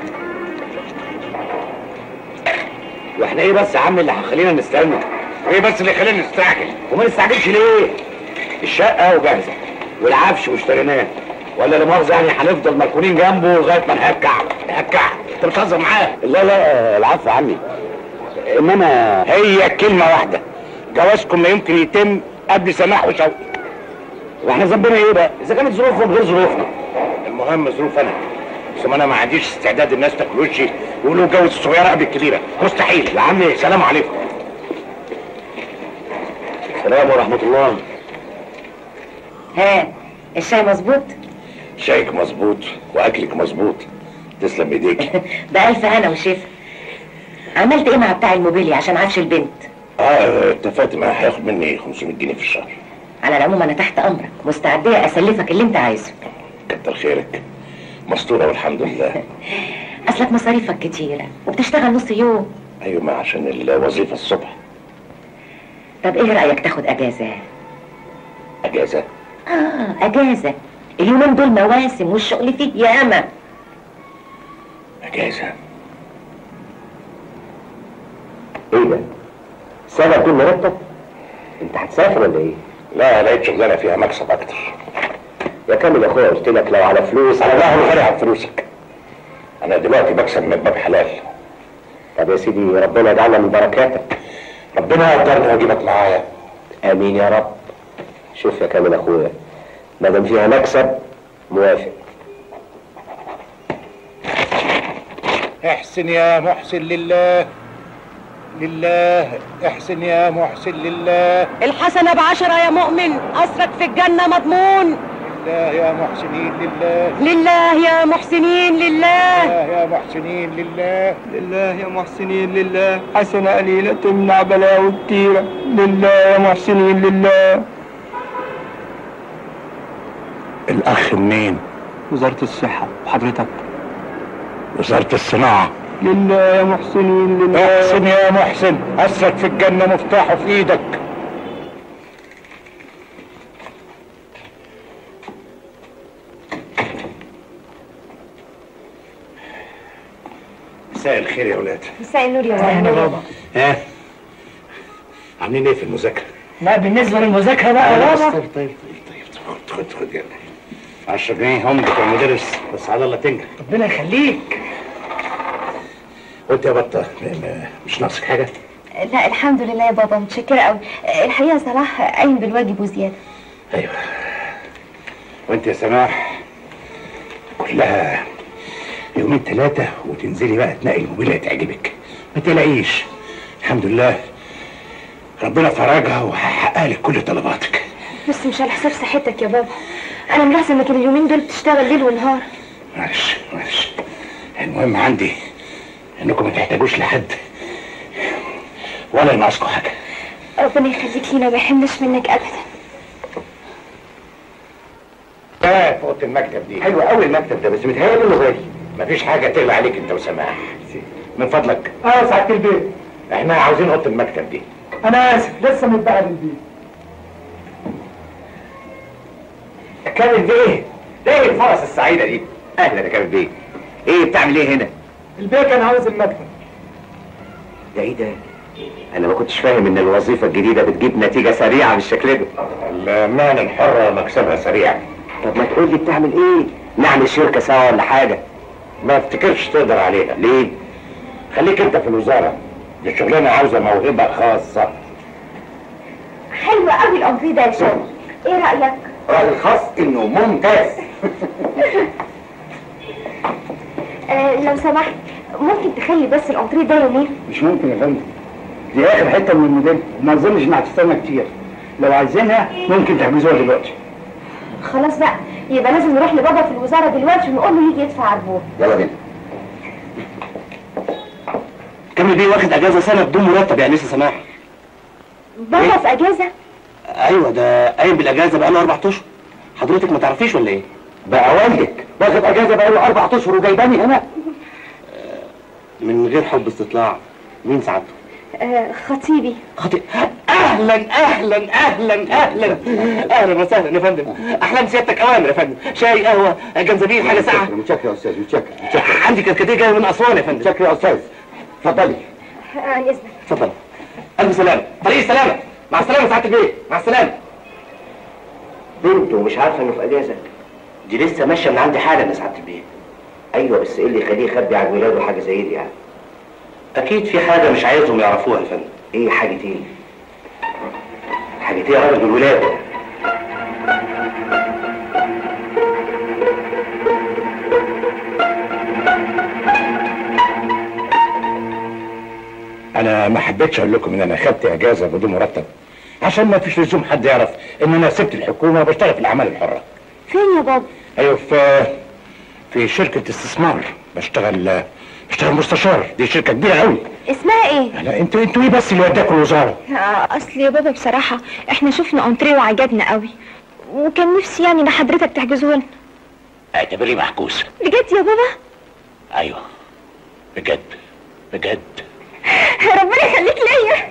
واحنا ايه بس يا عم اللي هيخلينا نستنى؟ ايه بس اللي يخلينا نستعجل؟ وما نستعجلش ليه؟ الشقه وجاهزه والعفش واشتريناه، ولا لا مؤاخذه يعني هنفضل مركونين جنبه لغايه ما نهكع. انت بتهزر معاه؟ لا العفو يا عمي، انما هي كلمه واحده، جوازكم لا يمكن يتم قبل سماح وشوقي. واحنا ذنبنا ايه بقى؟ اذا كانت ظروفهم غير ظروفنا. المهم ظروف انا، بس انا ما عنديش استعداد الناس تاكل وشي ويقولوا جوز الصغيره قبل الكبيره، مستحيل. يا عمي سلام عليكم. السلام ورحمه الله. ها الشاي مظبوط؟ شايك مظبوط واكلك مظبوط، تسلم ايديك. بألف هنا وشفا. عملت ايه مع بتاع الموبيليا عشان عفش البنت؟ اتفقت معاه هياخد مني 500 جنيه في الشهر. على العموم انا تحت امرك، مستعديه اسلفك اللي انت عايزه. كتر خيرك، مستوره والحمد لله. اصلك مصاريفك كتيره وبتشتغل نص يوم. ايوه ما عشان الوظيفه الصبح. طب ايه رايك تاخد اجازه؟ اجازه؟ اجازه، اليومين دول مواسم والشغل فيه ياما. اجازه؟ ايه ده؟ سنه بدون مرتب؟ انت هتسافر ولا ايه؟ لا لقيت شغلانه فيها مكسب اكتر. يا كامل يا اخويا قلت لك لو على فلوس انا بقى غالي على فلوسك. انا دلوقتي بكسب من باب حلال. طب يا سيدي ربنا يجعلنا من بركاتك. ربنا يقدرني واجيبك معايا. امين يا رب. شوف يا كامل اخويا، ما دام فيها مكسب موافق. احسن يا محسن لله لله، احسن يا محسن لله. الحسنة ب10 يا مؤمن، قصرك في الجنة مضمون. لله يا محسنين لله، لله يا محسنين لله، لله يا محسنين لله، لله يا محسنين لله. حسنة قليلة تمنع بلاوي كتيرة. لله يا محسنين لله. الاخ منين؟ وزارة الصحة. وحضرتك؟ وزارة الصناعة. لله يا محسنين لله. احسن يا محسن، قصرك في الجنة مفتاحه في ايدك. مساء الخير يا ولاد. مساء النور يا بابا. ها عاملين ايه في المذاكرة؟ لا بالنسبة للمذاكرة بقى يا بابا. طيب خد يلا 10 جنيه هم بتوع المدرس، بس على الله تنجح. ربنا يخليك. وانت يا بطة مش ناقصك حاجة؟ لا الحمد لله يا بابا، متشكرة قوي. الحقيقة صلاح قايم بالواجب وزيادة. ايوه. وانت يا سماح كلها يومين 3 وتنزلي بقى تنقي الموبيلة تعجبك، ما تلاقيش. الحمد لله ربنا فرجها وهيحقق لك كل طلباتك. بس مش على حساب صحتك يا بابا، انا ملاحظة انك اليومين دول بتشتغل ليل ونهار. معلش المهم عندي انكم ما تحتاجوش لحد ولا ينقصكم حاجة. ربنا يخليك لينا، ما يحرمناش منك ابدا. في اوضه المكتب دي. حلو قوي المكتب ده، بس متهيألي انه غالي. مفيش حاجة تغلى عليك انت وسماح. من فضلك. اه سعادة البيت. احنا عاوزين اوضه المكتب دي. انا اسف لسه متبقى بالبيت. كامل بيه، ايه الفرص السعيدة دي؟ اهلا يا كامل بيه. ايه بتعمل ايه هنا؟ البيه كان عاوز المكتب. ده ايه ده؟ انا ما كنتش فاهم ان الوظيفة الجديدة بتجيب نتيجة سريعة بالشكل ده. المهنة الحرة مكسبها سريع. طب ما تقول لي بتعمل ايه؟ نعمل شركة سوا ولا حاجة؟ ما افتكرش تقدر عليها. ليه؟ خليك انت في الوزارة، دي الشغلانة عاوزة موهبة خاصة. حلو قوي الأنفي ده يا شوقي، ايه رأيك؟ رأيي الخاص انه ممتاز. لو سمحت ممكن تخلي بس الانتريه ده يومين؟ مش ممكن يا فندم، دي اخر حته من الموديل، ما اظنش انها هتستنى كتير. لو عايزينها ممكن تحجزوها دلوقتي. خلاص بقى، يبقى لازم نروح لبابا في الوزاره دلوقتي ونقول له يجي يدفع عربون. يلا بينا. كامل بيه واخد اجازه سنه بدون مرتب يا انسه سماح. بابا في اجازه؟ ايوه ده قايم بالاجازه بقاله 4 اشهر. حضرتك ما تعرفيش ولا ايه؟ بقى والدك واخد اجازه بقاله 4 اشهر وجايباني هنا؟ من غير حب استطلاع، مين سعادته؟ خطيبي. اهلا اهلا اهلا اهلا اهلا وسهلا يا فندم. احلام سيادتك اوامر يا فندم، شاي قهوه جنزبيل حاجه ساقعه. متشكر يا استاذ، متشكر. عندي كركديه جايه من اسوان يا فندم. متشكر يا استاذ، اتفضلي. عن اذنك. اتفضل. الف سلامه، طريق السلامه. مع السلامه سعاده البيه، مع السلامه. بنته مش عارفه انه في اجازه؟ دي لسه ماشيه من عندي حالا يا سعاده البيه. ايوه بس ايه اللي يخليه يخبي عن ولاده حاجه زي دي يعني؟ اكيد في حاجه مش عايزهم يعرفوها يا فندم. ايه حاجتين؟ حاجتين يا راجل الولاده. انا ما حبيتش اقول لكم ان انا خدت اجازه بدون مرتب، عشان ما فيش لزوم حد يعرف ان انا سبت الحكومه وبشتغل في الاعمال الحره. فين يا بابا؟ ايوه في شركه استثمار، بشتغل مستشار. دي شركه كبيره قوي. اسمها ايه؟ لا انتوا ايه بس اللي وداكوا الوزاره؟ اصل يا بابا بصراحه احنا شفنا انتريه وعجبنا قوي، وكان نفسي يعني ان حضرتك تحجزه لنا. اعتبريه محجوز. بجد يا بابا؟ ايوه بجد بجد. ربنا يخليك ليا.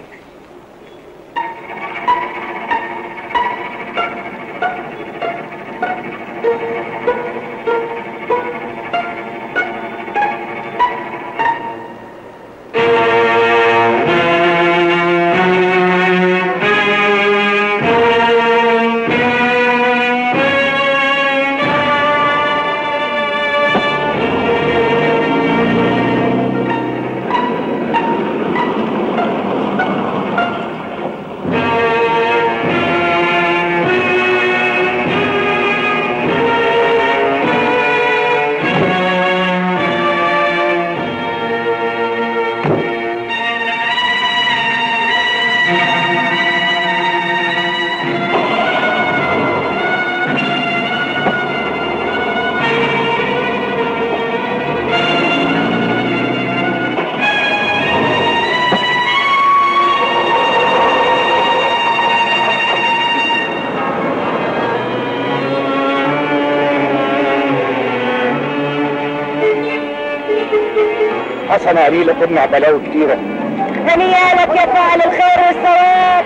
سنه قليله تمنع بلاوي كتيره. هنيالك يا فاعل الخير والثواب.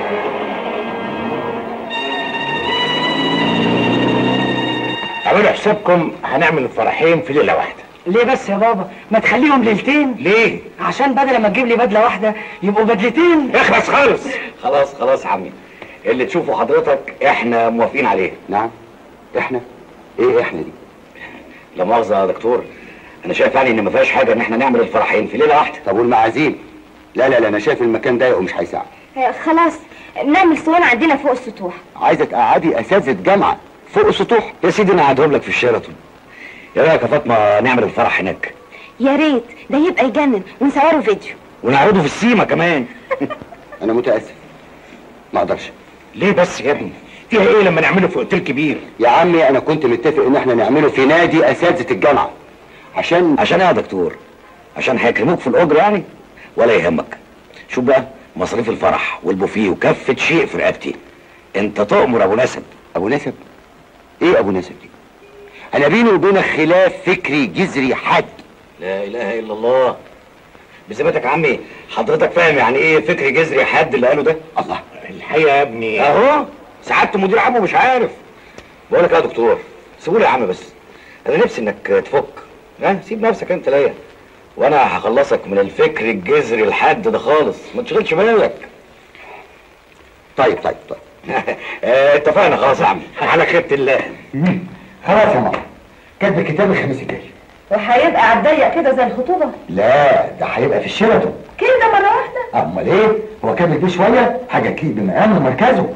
اعملوا حسابكم هنعمل الفرحين في ليله واحده. ليه بس يا بابا؟ ما تخليهم ليلتين. ليه؟ عشان بدل ما تجيب لي بدله واحده يبقوا بدلتين. اخلص خالص. خلاص يا عمي، اللي تشوفه حضرتك احنا موافقين عليه. نعم. احنا؟ ايه احنا دي؟ لا مؤاخذه يا دكتور، انا شايف يعني ان ما فيهاش حاجه ان احنا نعمل الفرحين في ليله واحده. طب والمعازيم؟ لا انا شايف المكان ضيق ومش هيساعد. خلاص نعمل صواني عندنا فوق السطوح. عايزه تقعدي اساتذه جامعه فوق السطوح؟ يا سيدي انا قاعدهم لك في الشيراتون. ايه رايك يا فاطمه نعمل الفرح هناك؟ يا ريت، ده يبقى يجنن، ونصوره فيديو ونعرضه في السيما كمان. انا متاسف، ما اقدرش. ليه بس يا ابني؟ فيها ايه لما نعمله في اوتيل كبير؟ يا عمي انا كنت متفق ان احنا نعمله في نادي اساتذه الجامعه. عشان ايه يا دكتور؟ عشان هيكرموك في الاجر يعني؟ ولا يهمك. شوف بقى مصاريف الفرح والبوفيه وكافه شيء في رقبتي. انت تؤمر ابو نسب. ابو نسب؟ ايه ابو نسب دي؟ انا بيني وبينك خلاف فكري جذري حاد. لا اله الا الله. بذمتك يا عمي حضرتك فاهم يعني ايه فكري جذري حاد اللي قاله ده؟ الله، الحقيقه يا ابني اهو سعادة مدير عمه مش عارف. بقول لك يا دكتور سيبولي يا عم، بس انا نفسي انك تفك. سيب نفسك انت ليا، وانا هخلصك من الفكر الجذري الحاد ده خالص، ما تشغلش بالك. طيب اتفقنا خلاص يا عم، على خيرة الله. خلاص يا ماما، كاتب الكتاب الخميس الجاي. وهيبقى على الضيق كده زي الخطوبه؟ لا ده هيبقى في الشيراتون. كده مره واحده؟ امال ايه؟ هو كاتب فيه شويه حاجه تليق بمقام مركزه.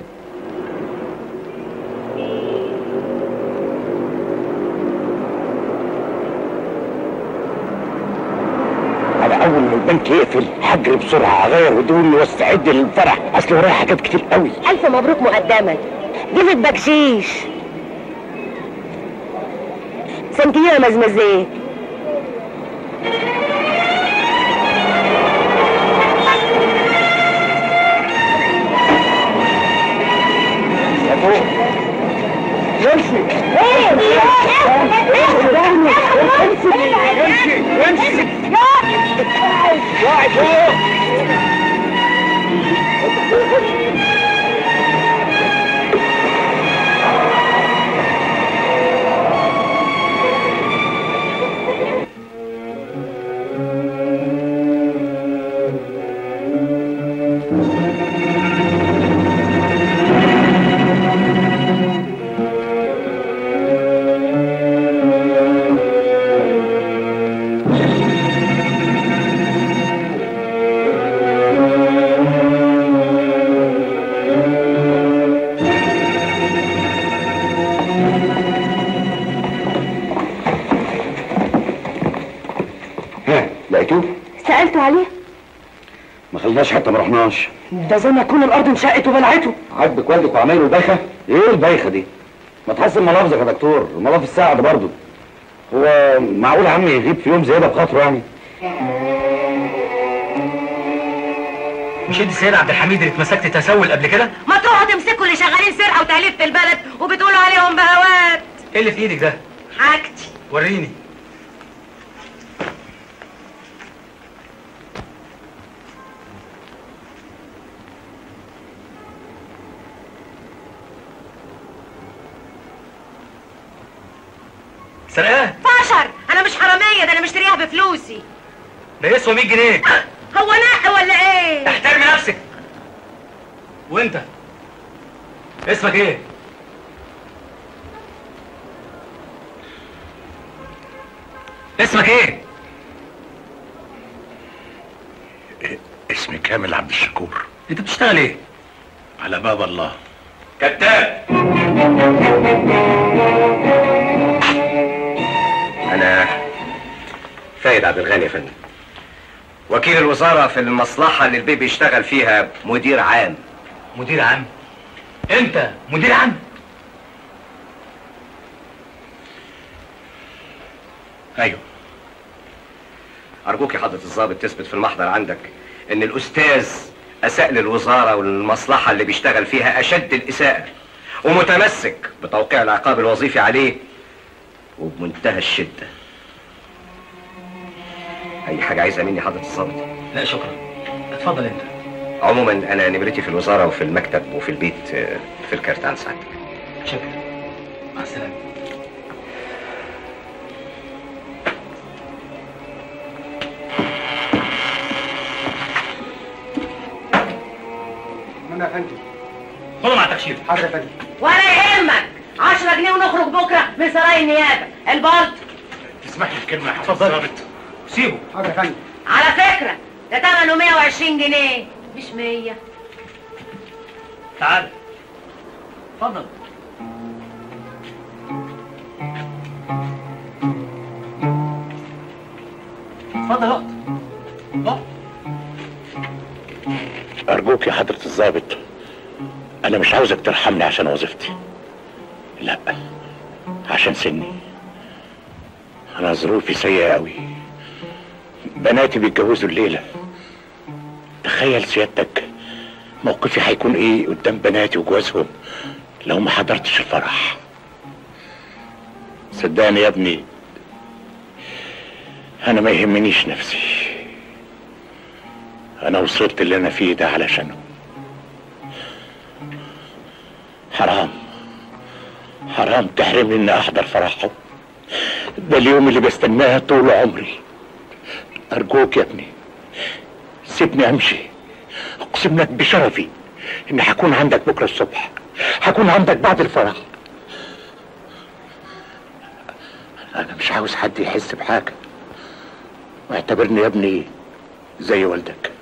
اول ما البنك يقفل هجري بسرعه اغير هدومي واستعد للفرح، اصل ورايا حاجات كتير قوي. الف مبروك مقدما. جيبك بكشيش سنتيه مزمزيه. سألته عليه؟ ما خلناش حتى ما رحناش. ده زي ما تكون الارض انشقت وبلعته. عاجبك والدك وعمايله البايخه؟ ايه البايخه دي؟ ما تحسن ملافظك يا دكتور، ملاف الساعه ده برضه. هو معقول يا عم يغيب في يوم زي ده بخاطره يعني؟ مش انت السيد عبد الحميد اللي اتمسكت تسول قبل كده؟ ما تروحوا تمسكوا اللي شغالين سرقه وتعليف في البلد وبتقولوا عليهم بهوات. ايه اللي في ايدك ده؟ حاجتي. وريني. سرقاه؟ فشر، انا مش حراميه، ده انا مشتريها بفلوسي. ده يسوى 100 جنيه. هو نق ولا ايه؟ احترمي نفسك. وانت اسمك ايه؟ اسمك ايه؟ اسمي كامل عبد الشكور. انت بتشتغل ايه؟ على باب الله. كتاب. أنا فايد عبد الغني يا فندم، وكيل الوزارة في المصلحة اللي البيه بيشتغل فيها مدير عام. مدير عام؟ أنت مدير عام؟ أيوه. أرجوك يا حضرة الضابط تثبت في المحضر عندك إن الأستاذ أساء للوزارة والمصلحة اللي بيشتغل فيها أشد الإساءة، ومتمسك بتوقيع العقاب الوظيفي عليه وبمنتهى الشدة. اي حاجه عايزها مني حضره الظابط؟ لا شكرا، اتفضل انت. عموما انا نمرتي في الوزاره وفي المكتب وفي البيت في الكارت عند سعادتك. شكرا، مع السلامه. منى يا فندم. خدوا مع التخشير. حاضر يا فندم. ولا يهمك، 10 جنيه ونخرج بكره من سراي النيابه. البلط. تسمح لي بكلمه يا حضره الظابط؟ سيبه. حاضر يا فندم. على فكره ده ثمنه 120 جنيه مش 100. تعال. اتفضل. اتفضل اقعد. اقعد. ارجوك يا حضره الظابط، انا مش عاوزك ترحمني عشان وظيفتي، لا، عشان سني. انا ظروفي سيئه قوي، بناتي بيتجوزوا الليله. تخيل سيادتك موقفي هيكون ايه قدام بناتي وجوازهم لو ما حضرتش الفرح. صدقني يا ابني، انا ما يهمنيش نفسي، انا وصلت اللي انا فيه ده علشانه. حرام تحرمني اني احضر فرحه، ده اليوم اللي بستناه طول عمري. ارجوك يا ابني سيبني امشي، اقسم لك بشرفي اني هكون عندك بكره الصبح، هكون عندك بعد الفرح. انا مش عاوز حد يحس بحاجه، واعتبرني يا ابني زي والدك،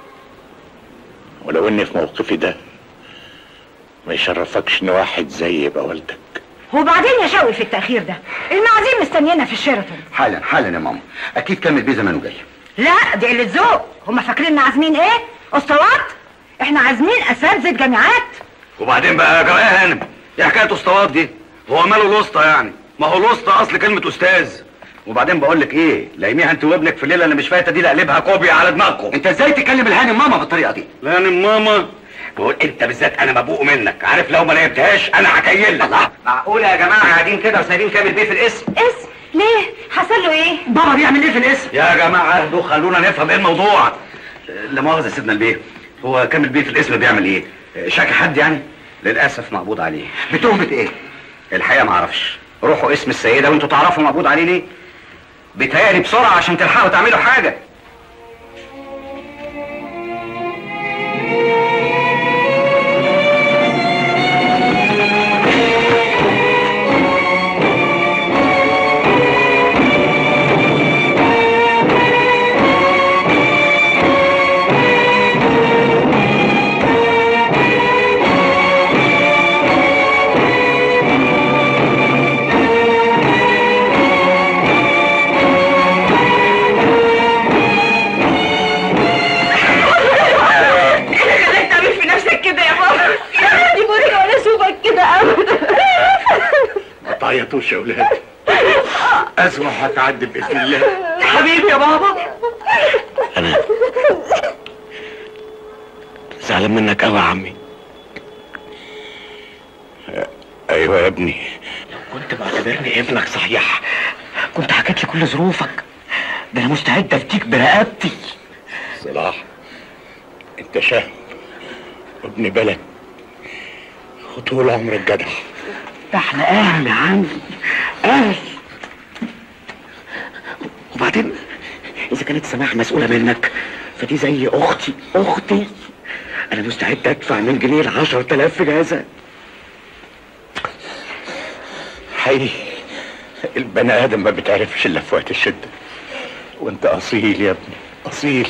ولو اني في موقفي ده ما يشرفكش ان واحد زي يبقى والدك. وبعدين يا شوقي في التأخير ده المعازيم مستنينا في الشيراتون. حالا يا ماما، اكيد كامل بيه زمانه جاي. لا دي قلة ذوق، هما فاكريننا عازمين ايه؟ اسطوات؟ احنا عازمين اساتذة جامعات. وبعدين بقى يا جماعه يا هانم، ايه حكايه اسطوات دي؟ هو ماله الوسطى يعني؟ ما هو الوسطى اصل كلمه استاذ. وبعدين بقول لك ايه، لايميها انت وابنك في الليله اللي مش فايته دي، لقلبها كوبيا على دماغكم. انت ازاي تكلم الهانم ماما بالطريقه دي؟ الهانم ماما؟ بقول انت بالذات انا مبوق منك، عارف لو ما لعبتهاش انا هكيل لك. معقوله يا جماعه قاعدين كده وسايبين كامل بيه في الاسم؟ اسم؟ ليه؟ حصل له ايه؟ بابا بيعمل ايه في الاسم؟ يا جماعه اهدوا خلونا نفهم ايه الموضوع. لا مؤاخذه يا سيدنا البيه، هو كامل بيه في الاسم بيعمل ايه؟ شاكي حد يعني؟ للاسف مقبوض عليه. بتهمه ايه؟ الحقيقه ما اعرفش. روحوا اسم السيده وانتوا تعرفوا مقبوض عليه ليه؟ بيتهيألي بسرعه عشان تلحقوا تعملوا حاجه. تعيطوش يا اولاد، ازمه هتعدي باذن الله. حبيبي يا بابا، انا زعلان منك قوي يا عمي. ايوه يا ابني، لو كنت معتبرني ابنك صحيح كنت حكيت لي كل ظروفك، ده انا مستعد افتيك برقبتي. صلاح انت شهم ابن بلد وطول عمرك جدع. ده احنا اهل يا عمي، اهل. وبعدين اذا كانت سماح مسؤوله منك فدي زي اختي. انا مستعد ادفع من جنيه ل 10,000 في جهازها. حقيقي البني ادم ما بتعرفش الا في وقت الشده، وانت اصيل يا ابني، اصيل.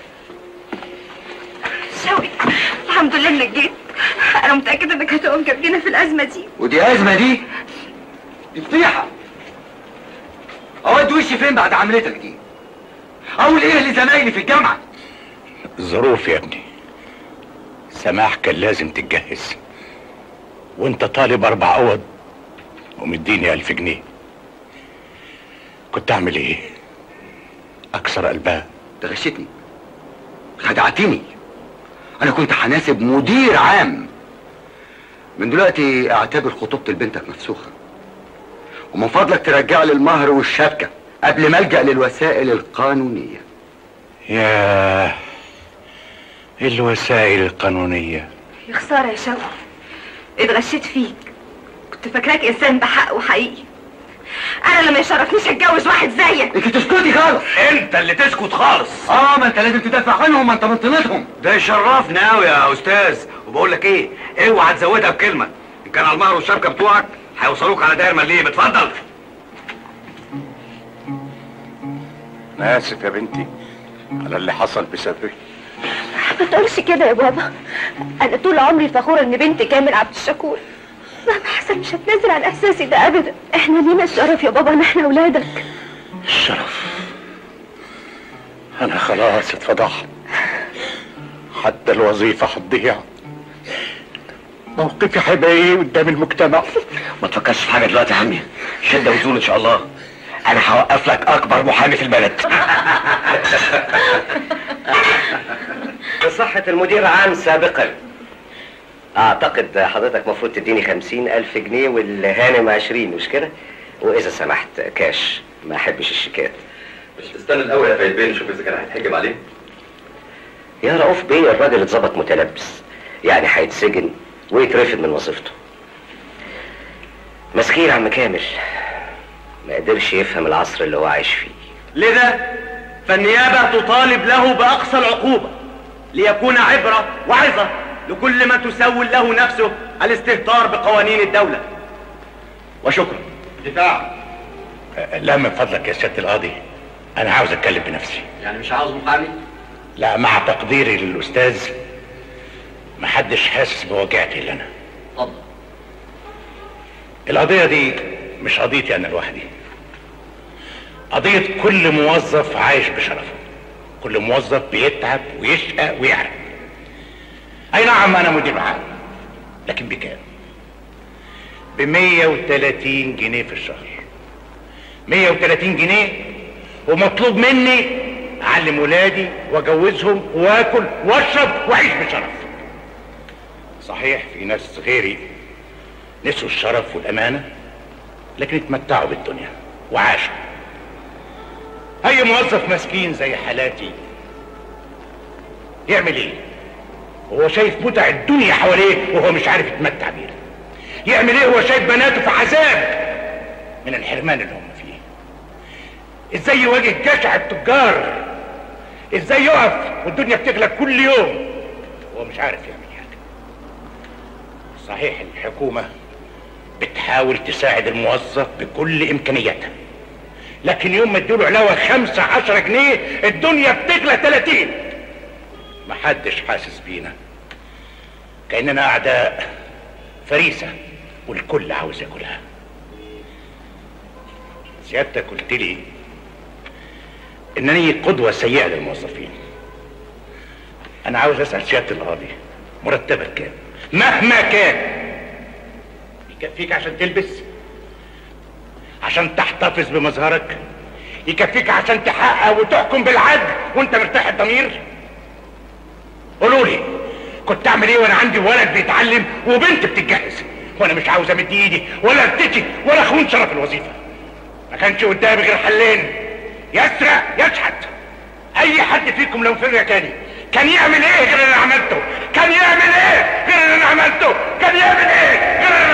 شوقي الحمد لله انك جيت، انا متاكده انك هتقوم جنبينا في الازمه دي. ودي ازمه دي فضيحه. اود وشي فين بعد عملتك دي؟ اقول ايه لزمايلي في الجامعه؟ ظروف يا ابني، سماح كان لازم تتجهز، وانت طالب 4 أوض ومديني 1000 جنيه. كنت اعمل ايه؟ اكسر قلبها؟ غشتني، خدعتني. انا كنت هناسب مدير عام. من دلوقتي اعتبر خطوبة لبنتك مفسوخة، ومن فضلك ترجع لي المهر والشبكة قبل ما الجأ للوسائل القانونية. يا الوسائل القانونية. يا خساره يا شوقي، اتغشيت فيك. كنت فاكراك انسان بحق وحقيقي. انا لما يشرفنيش اتجوز واحد زيك. انت تسكتي خالص. انت اللي تسكت خالص. ما انت لازم تدافع عنهم، ما انت من طينتهم. ده يشرفنا قوي يا استاذ. وبقول لك ايه، اوعى تزودها بكلمه. ان كان على المهر والشبكه بتوعك هيوصلوك على داير مليم. اتفضل. انا اسف يا بنتي على اللي حصل بسببك. ما تقولش كده يا بابا. انا طول عمري فخوره ان بنتي كامل عبد الشكور. مهما حصل مش هتنازل عن احساسي ده ابدا. احنا لينا الشرف يا بابا ان احنا اولادك. الشرف؟ انا خلاص اتفضحت. حتى الوظيفة هتضيع. موقفي هيبقى ايه قدام المجتمع؟ ما تفكرش في حاجه دلوقتي يا عمي، شده وزول ان شاء الله. انا هوقف لك اكبر محامي في البلد. بصحة المدير عام سابقا، اعتقد حضرتك مفروض تديني 50,000 جنيه والهانم 20، مش كده؟ واذا سمحت كاش، ما احبش الشيكات. مش تستنى الاول يا فايد بيه نشوف اذا كان هيتحجب عليه؟ يا رؤوف بيه الراجل اتظبط متلبس، يعني هيتسجن ويترفد من وظيفته. مسكين عم كامل، ما قدرش يفهم العصر اللي هو عايش فيه. لذا فالنيابه تطالب له باقصى العقوبه ليكون عبره وعظه لكل من تسول له نفسه الاستهتار بقوانين الدوله. وشكرا. دفاع. لا من فضلك يا سيادة القاضي، انا عاوز اتكلم بنفسي. يعني مش عاوز محامي؟ لا، مع تقديري للاستاذ محدش حاسس بوجعتي الا انا. اتفضل. القضية دي مش قضيتي انا لوحدي، قضية كل موظف عايش بشرفه، كل موظف بيتعب ويشقى ويعرق. اي نعم انا مدير عام، لكن بكام؟ ب130 جنيه في الشهر. 130 جنيه ومطلوب مني اعلم ولادي واجوزهم واكل واشرب واعيش بشرف. صحيح في ناس غيري نسوا الشرف والامانه لكن اتمتعوا بالدنيا وعاشوا. اي موظف مسكين زي حالاتي يعمل ايه وهو شايف متع الدنيا حواليه وهو مش عارف يتمتع بيها؟ يعمل ايه وهو شايف بناته في عذاب من الحرمان اللي هم فيه؟ ازاي يواجه جشع التجار؟ ازاي يقف والدنيا بتغلى كل يوم وهو مش عارف يعمل حاجه؟ صحيح الحكومه بتحاول تساعد الموظف بكل امكانياتها، لكن يوم ما اديله علاوه 15 جنيه الدنيا بتغلى 30. محدش حاسس بينا، كأننا اعداء فريسه والكل عاوز ياكلها. سيادتك قلت لي انني قدوه سيئه للموظفين. انا عاوز اسال سياده القاضي، مرتبك كام؟ مهما كان يكفيك عشان تلبس؟ عشان تحتفظ بمظهرك؟ يكفيك عشان تحقق وتحكم بالعدل وانت مرتاح الضمير؟ قولوا لي كنت اعمل ايه وانا عندي ولد بيتعلم وبنت بتتجهز وانا مش عاوز امد ايدي ولا ارتكي ولا اخون شرف الوظيفه؟ ما كانش قدامي غير حلين، يسرق يشحت. اي حد فيكم لو في مكاني كان يعمل ايه غير اللي انا عملته؟ كان يعمل ايه غير اللي انا عملته؟ كان يعمل ايه غير اللي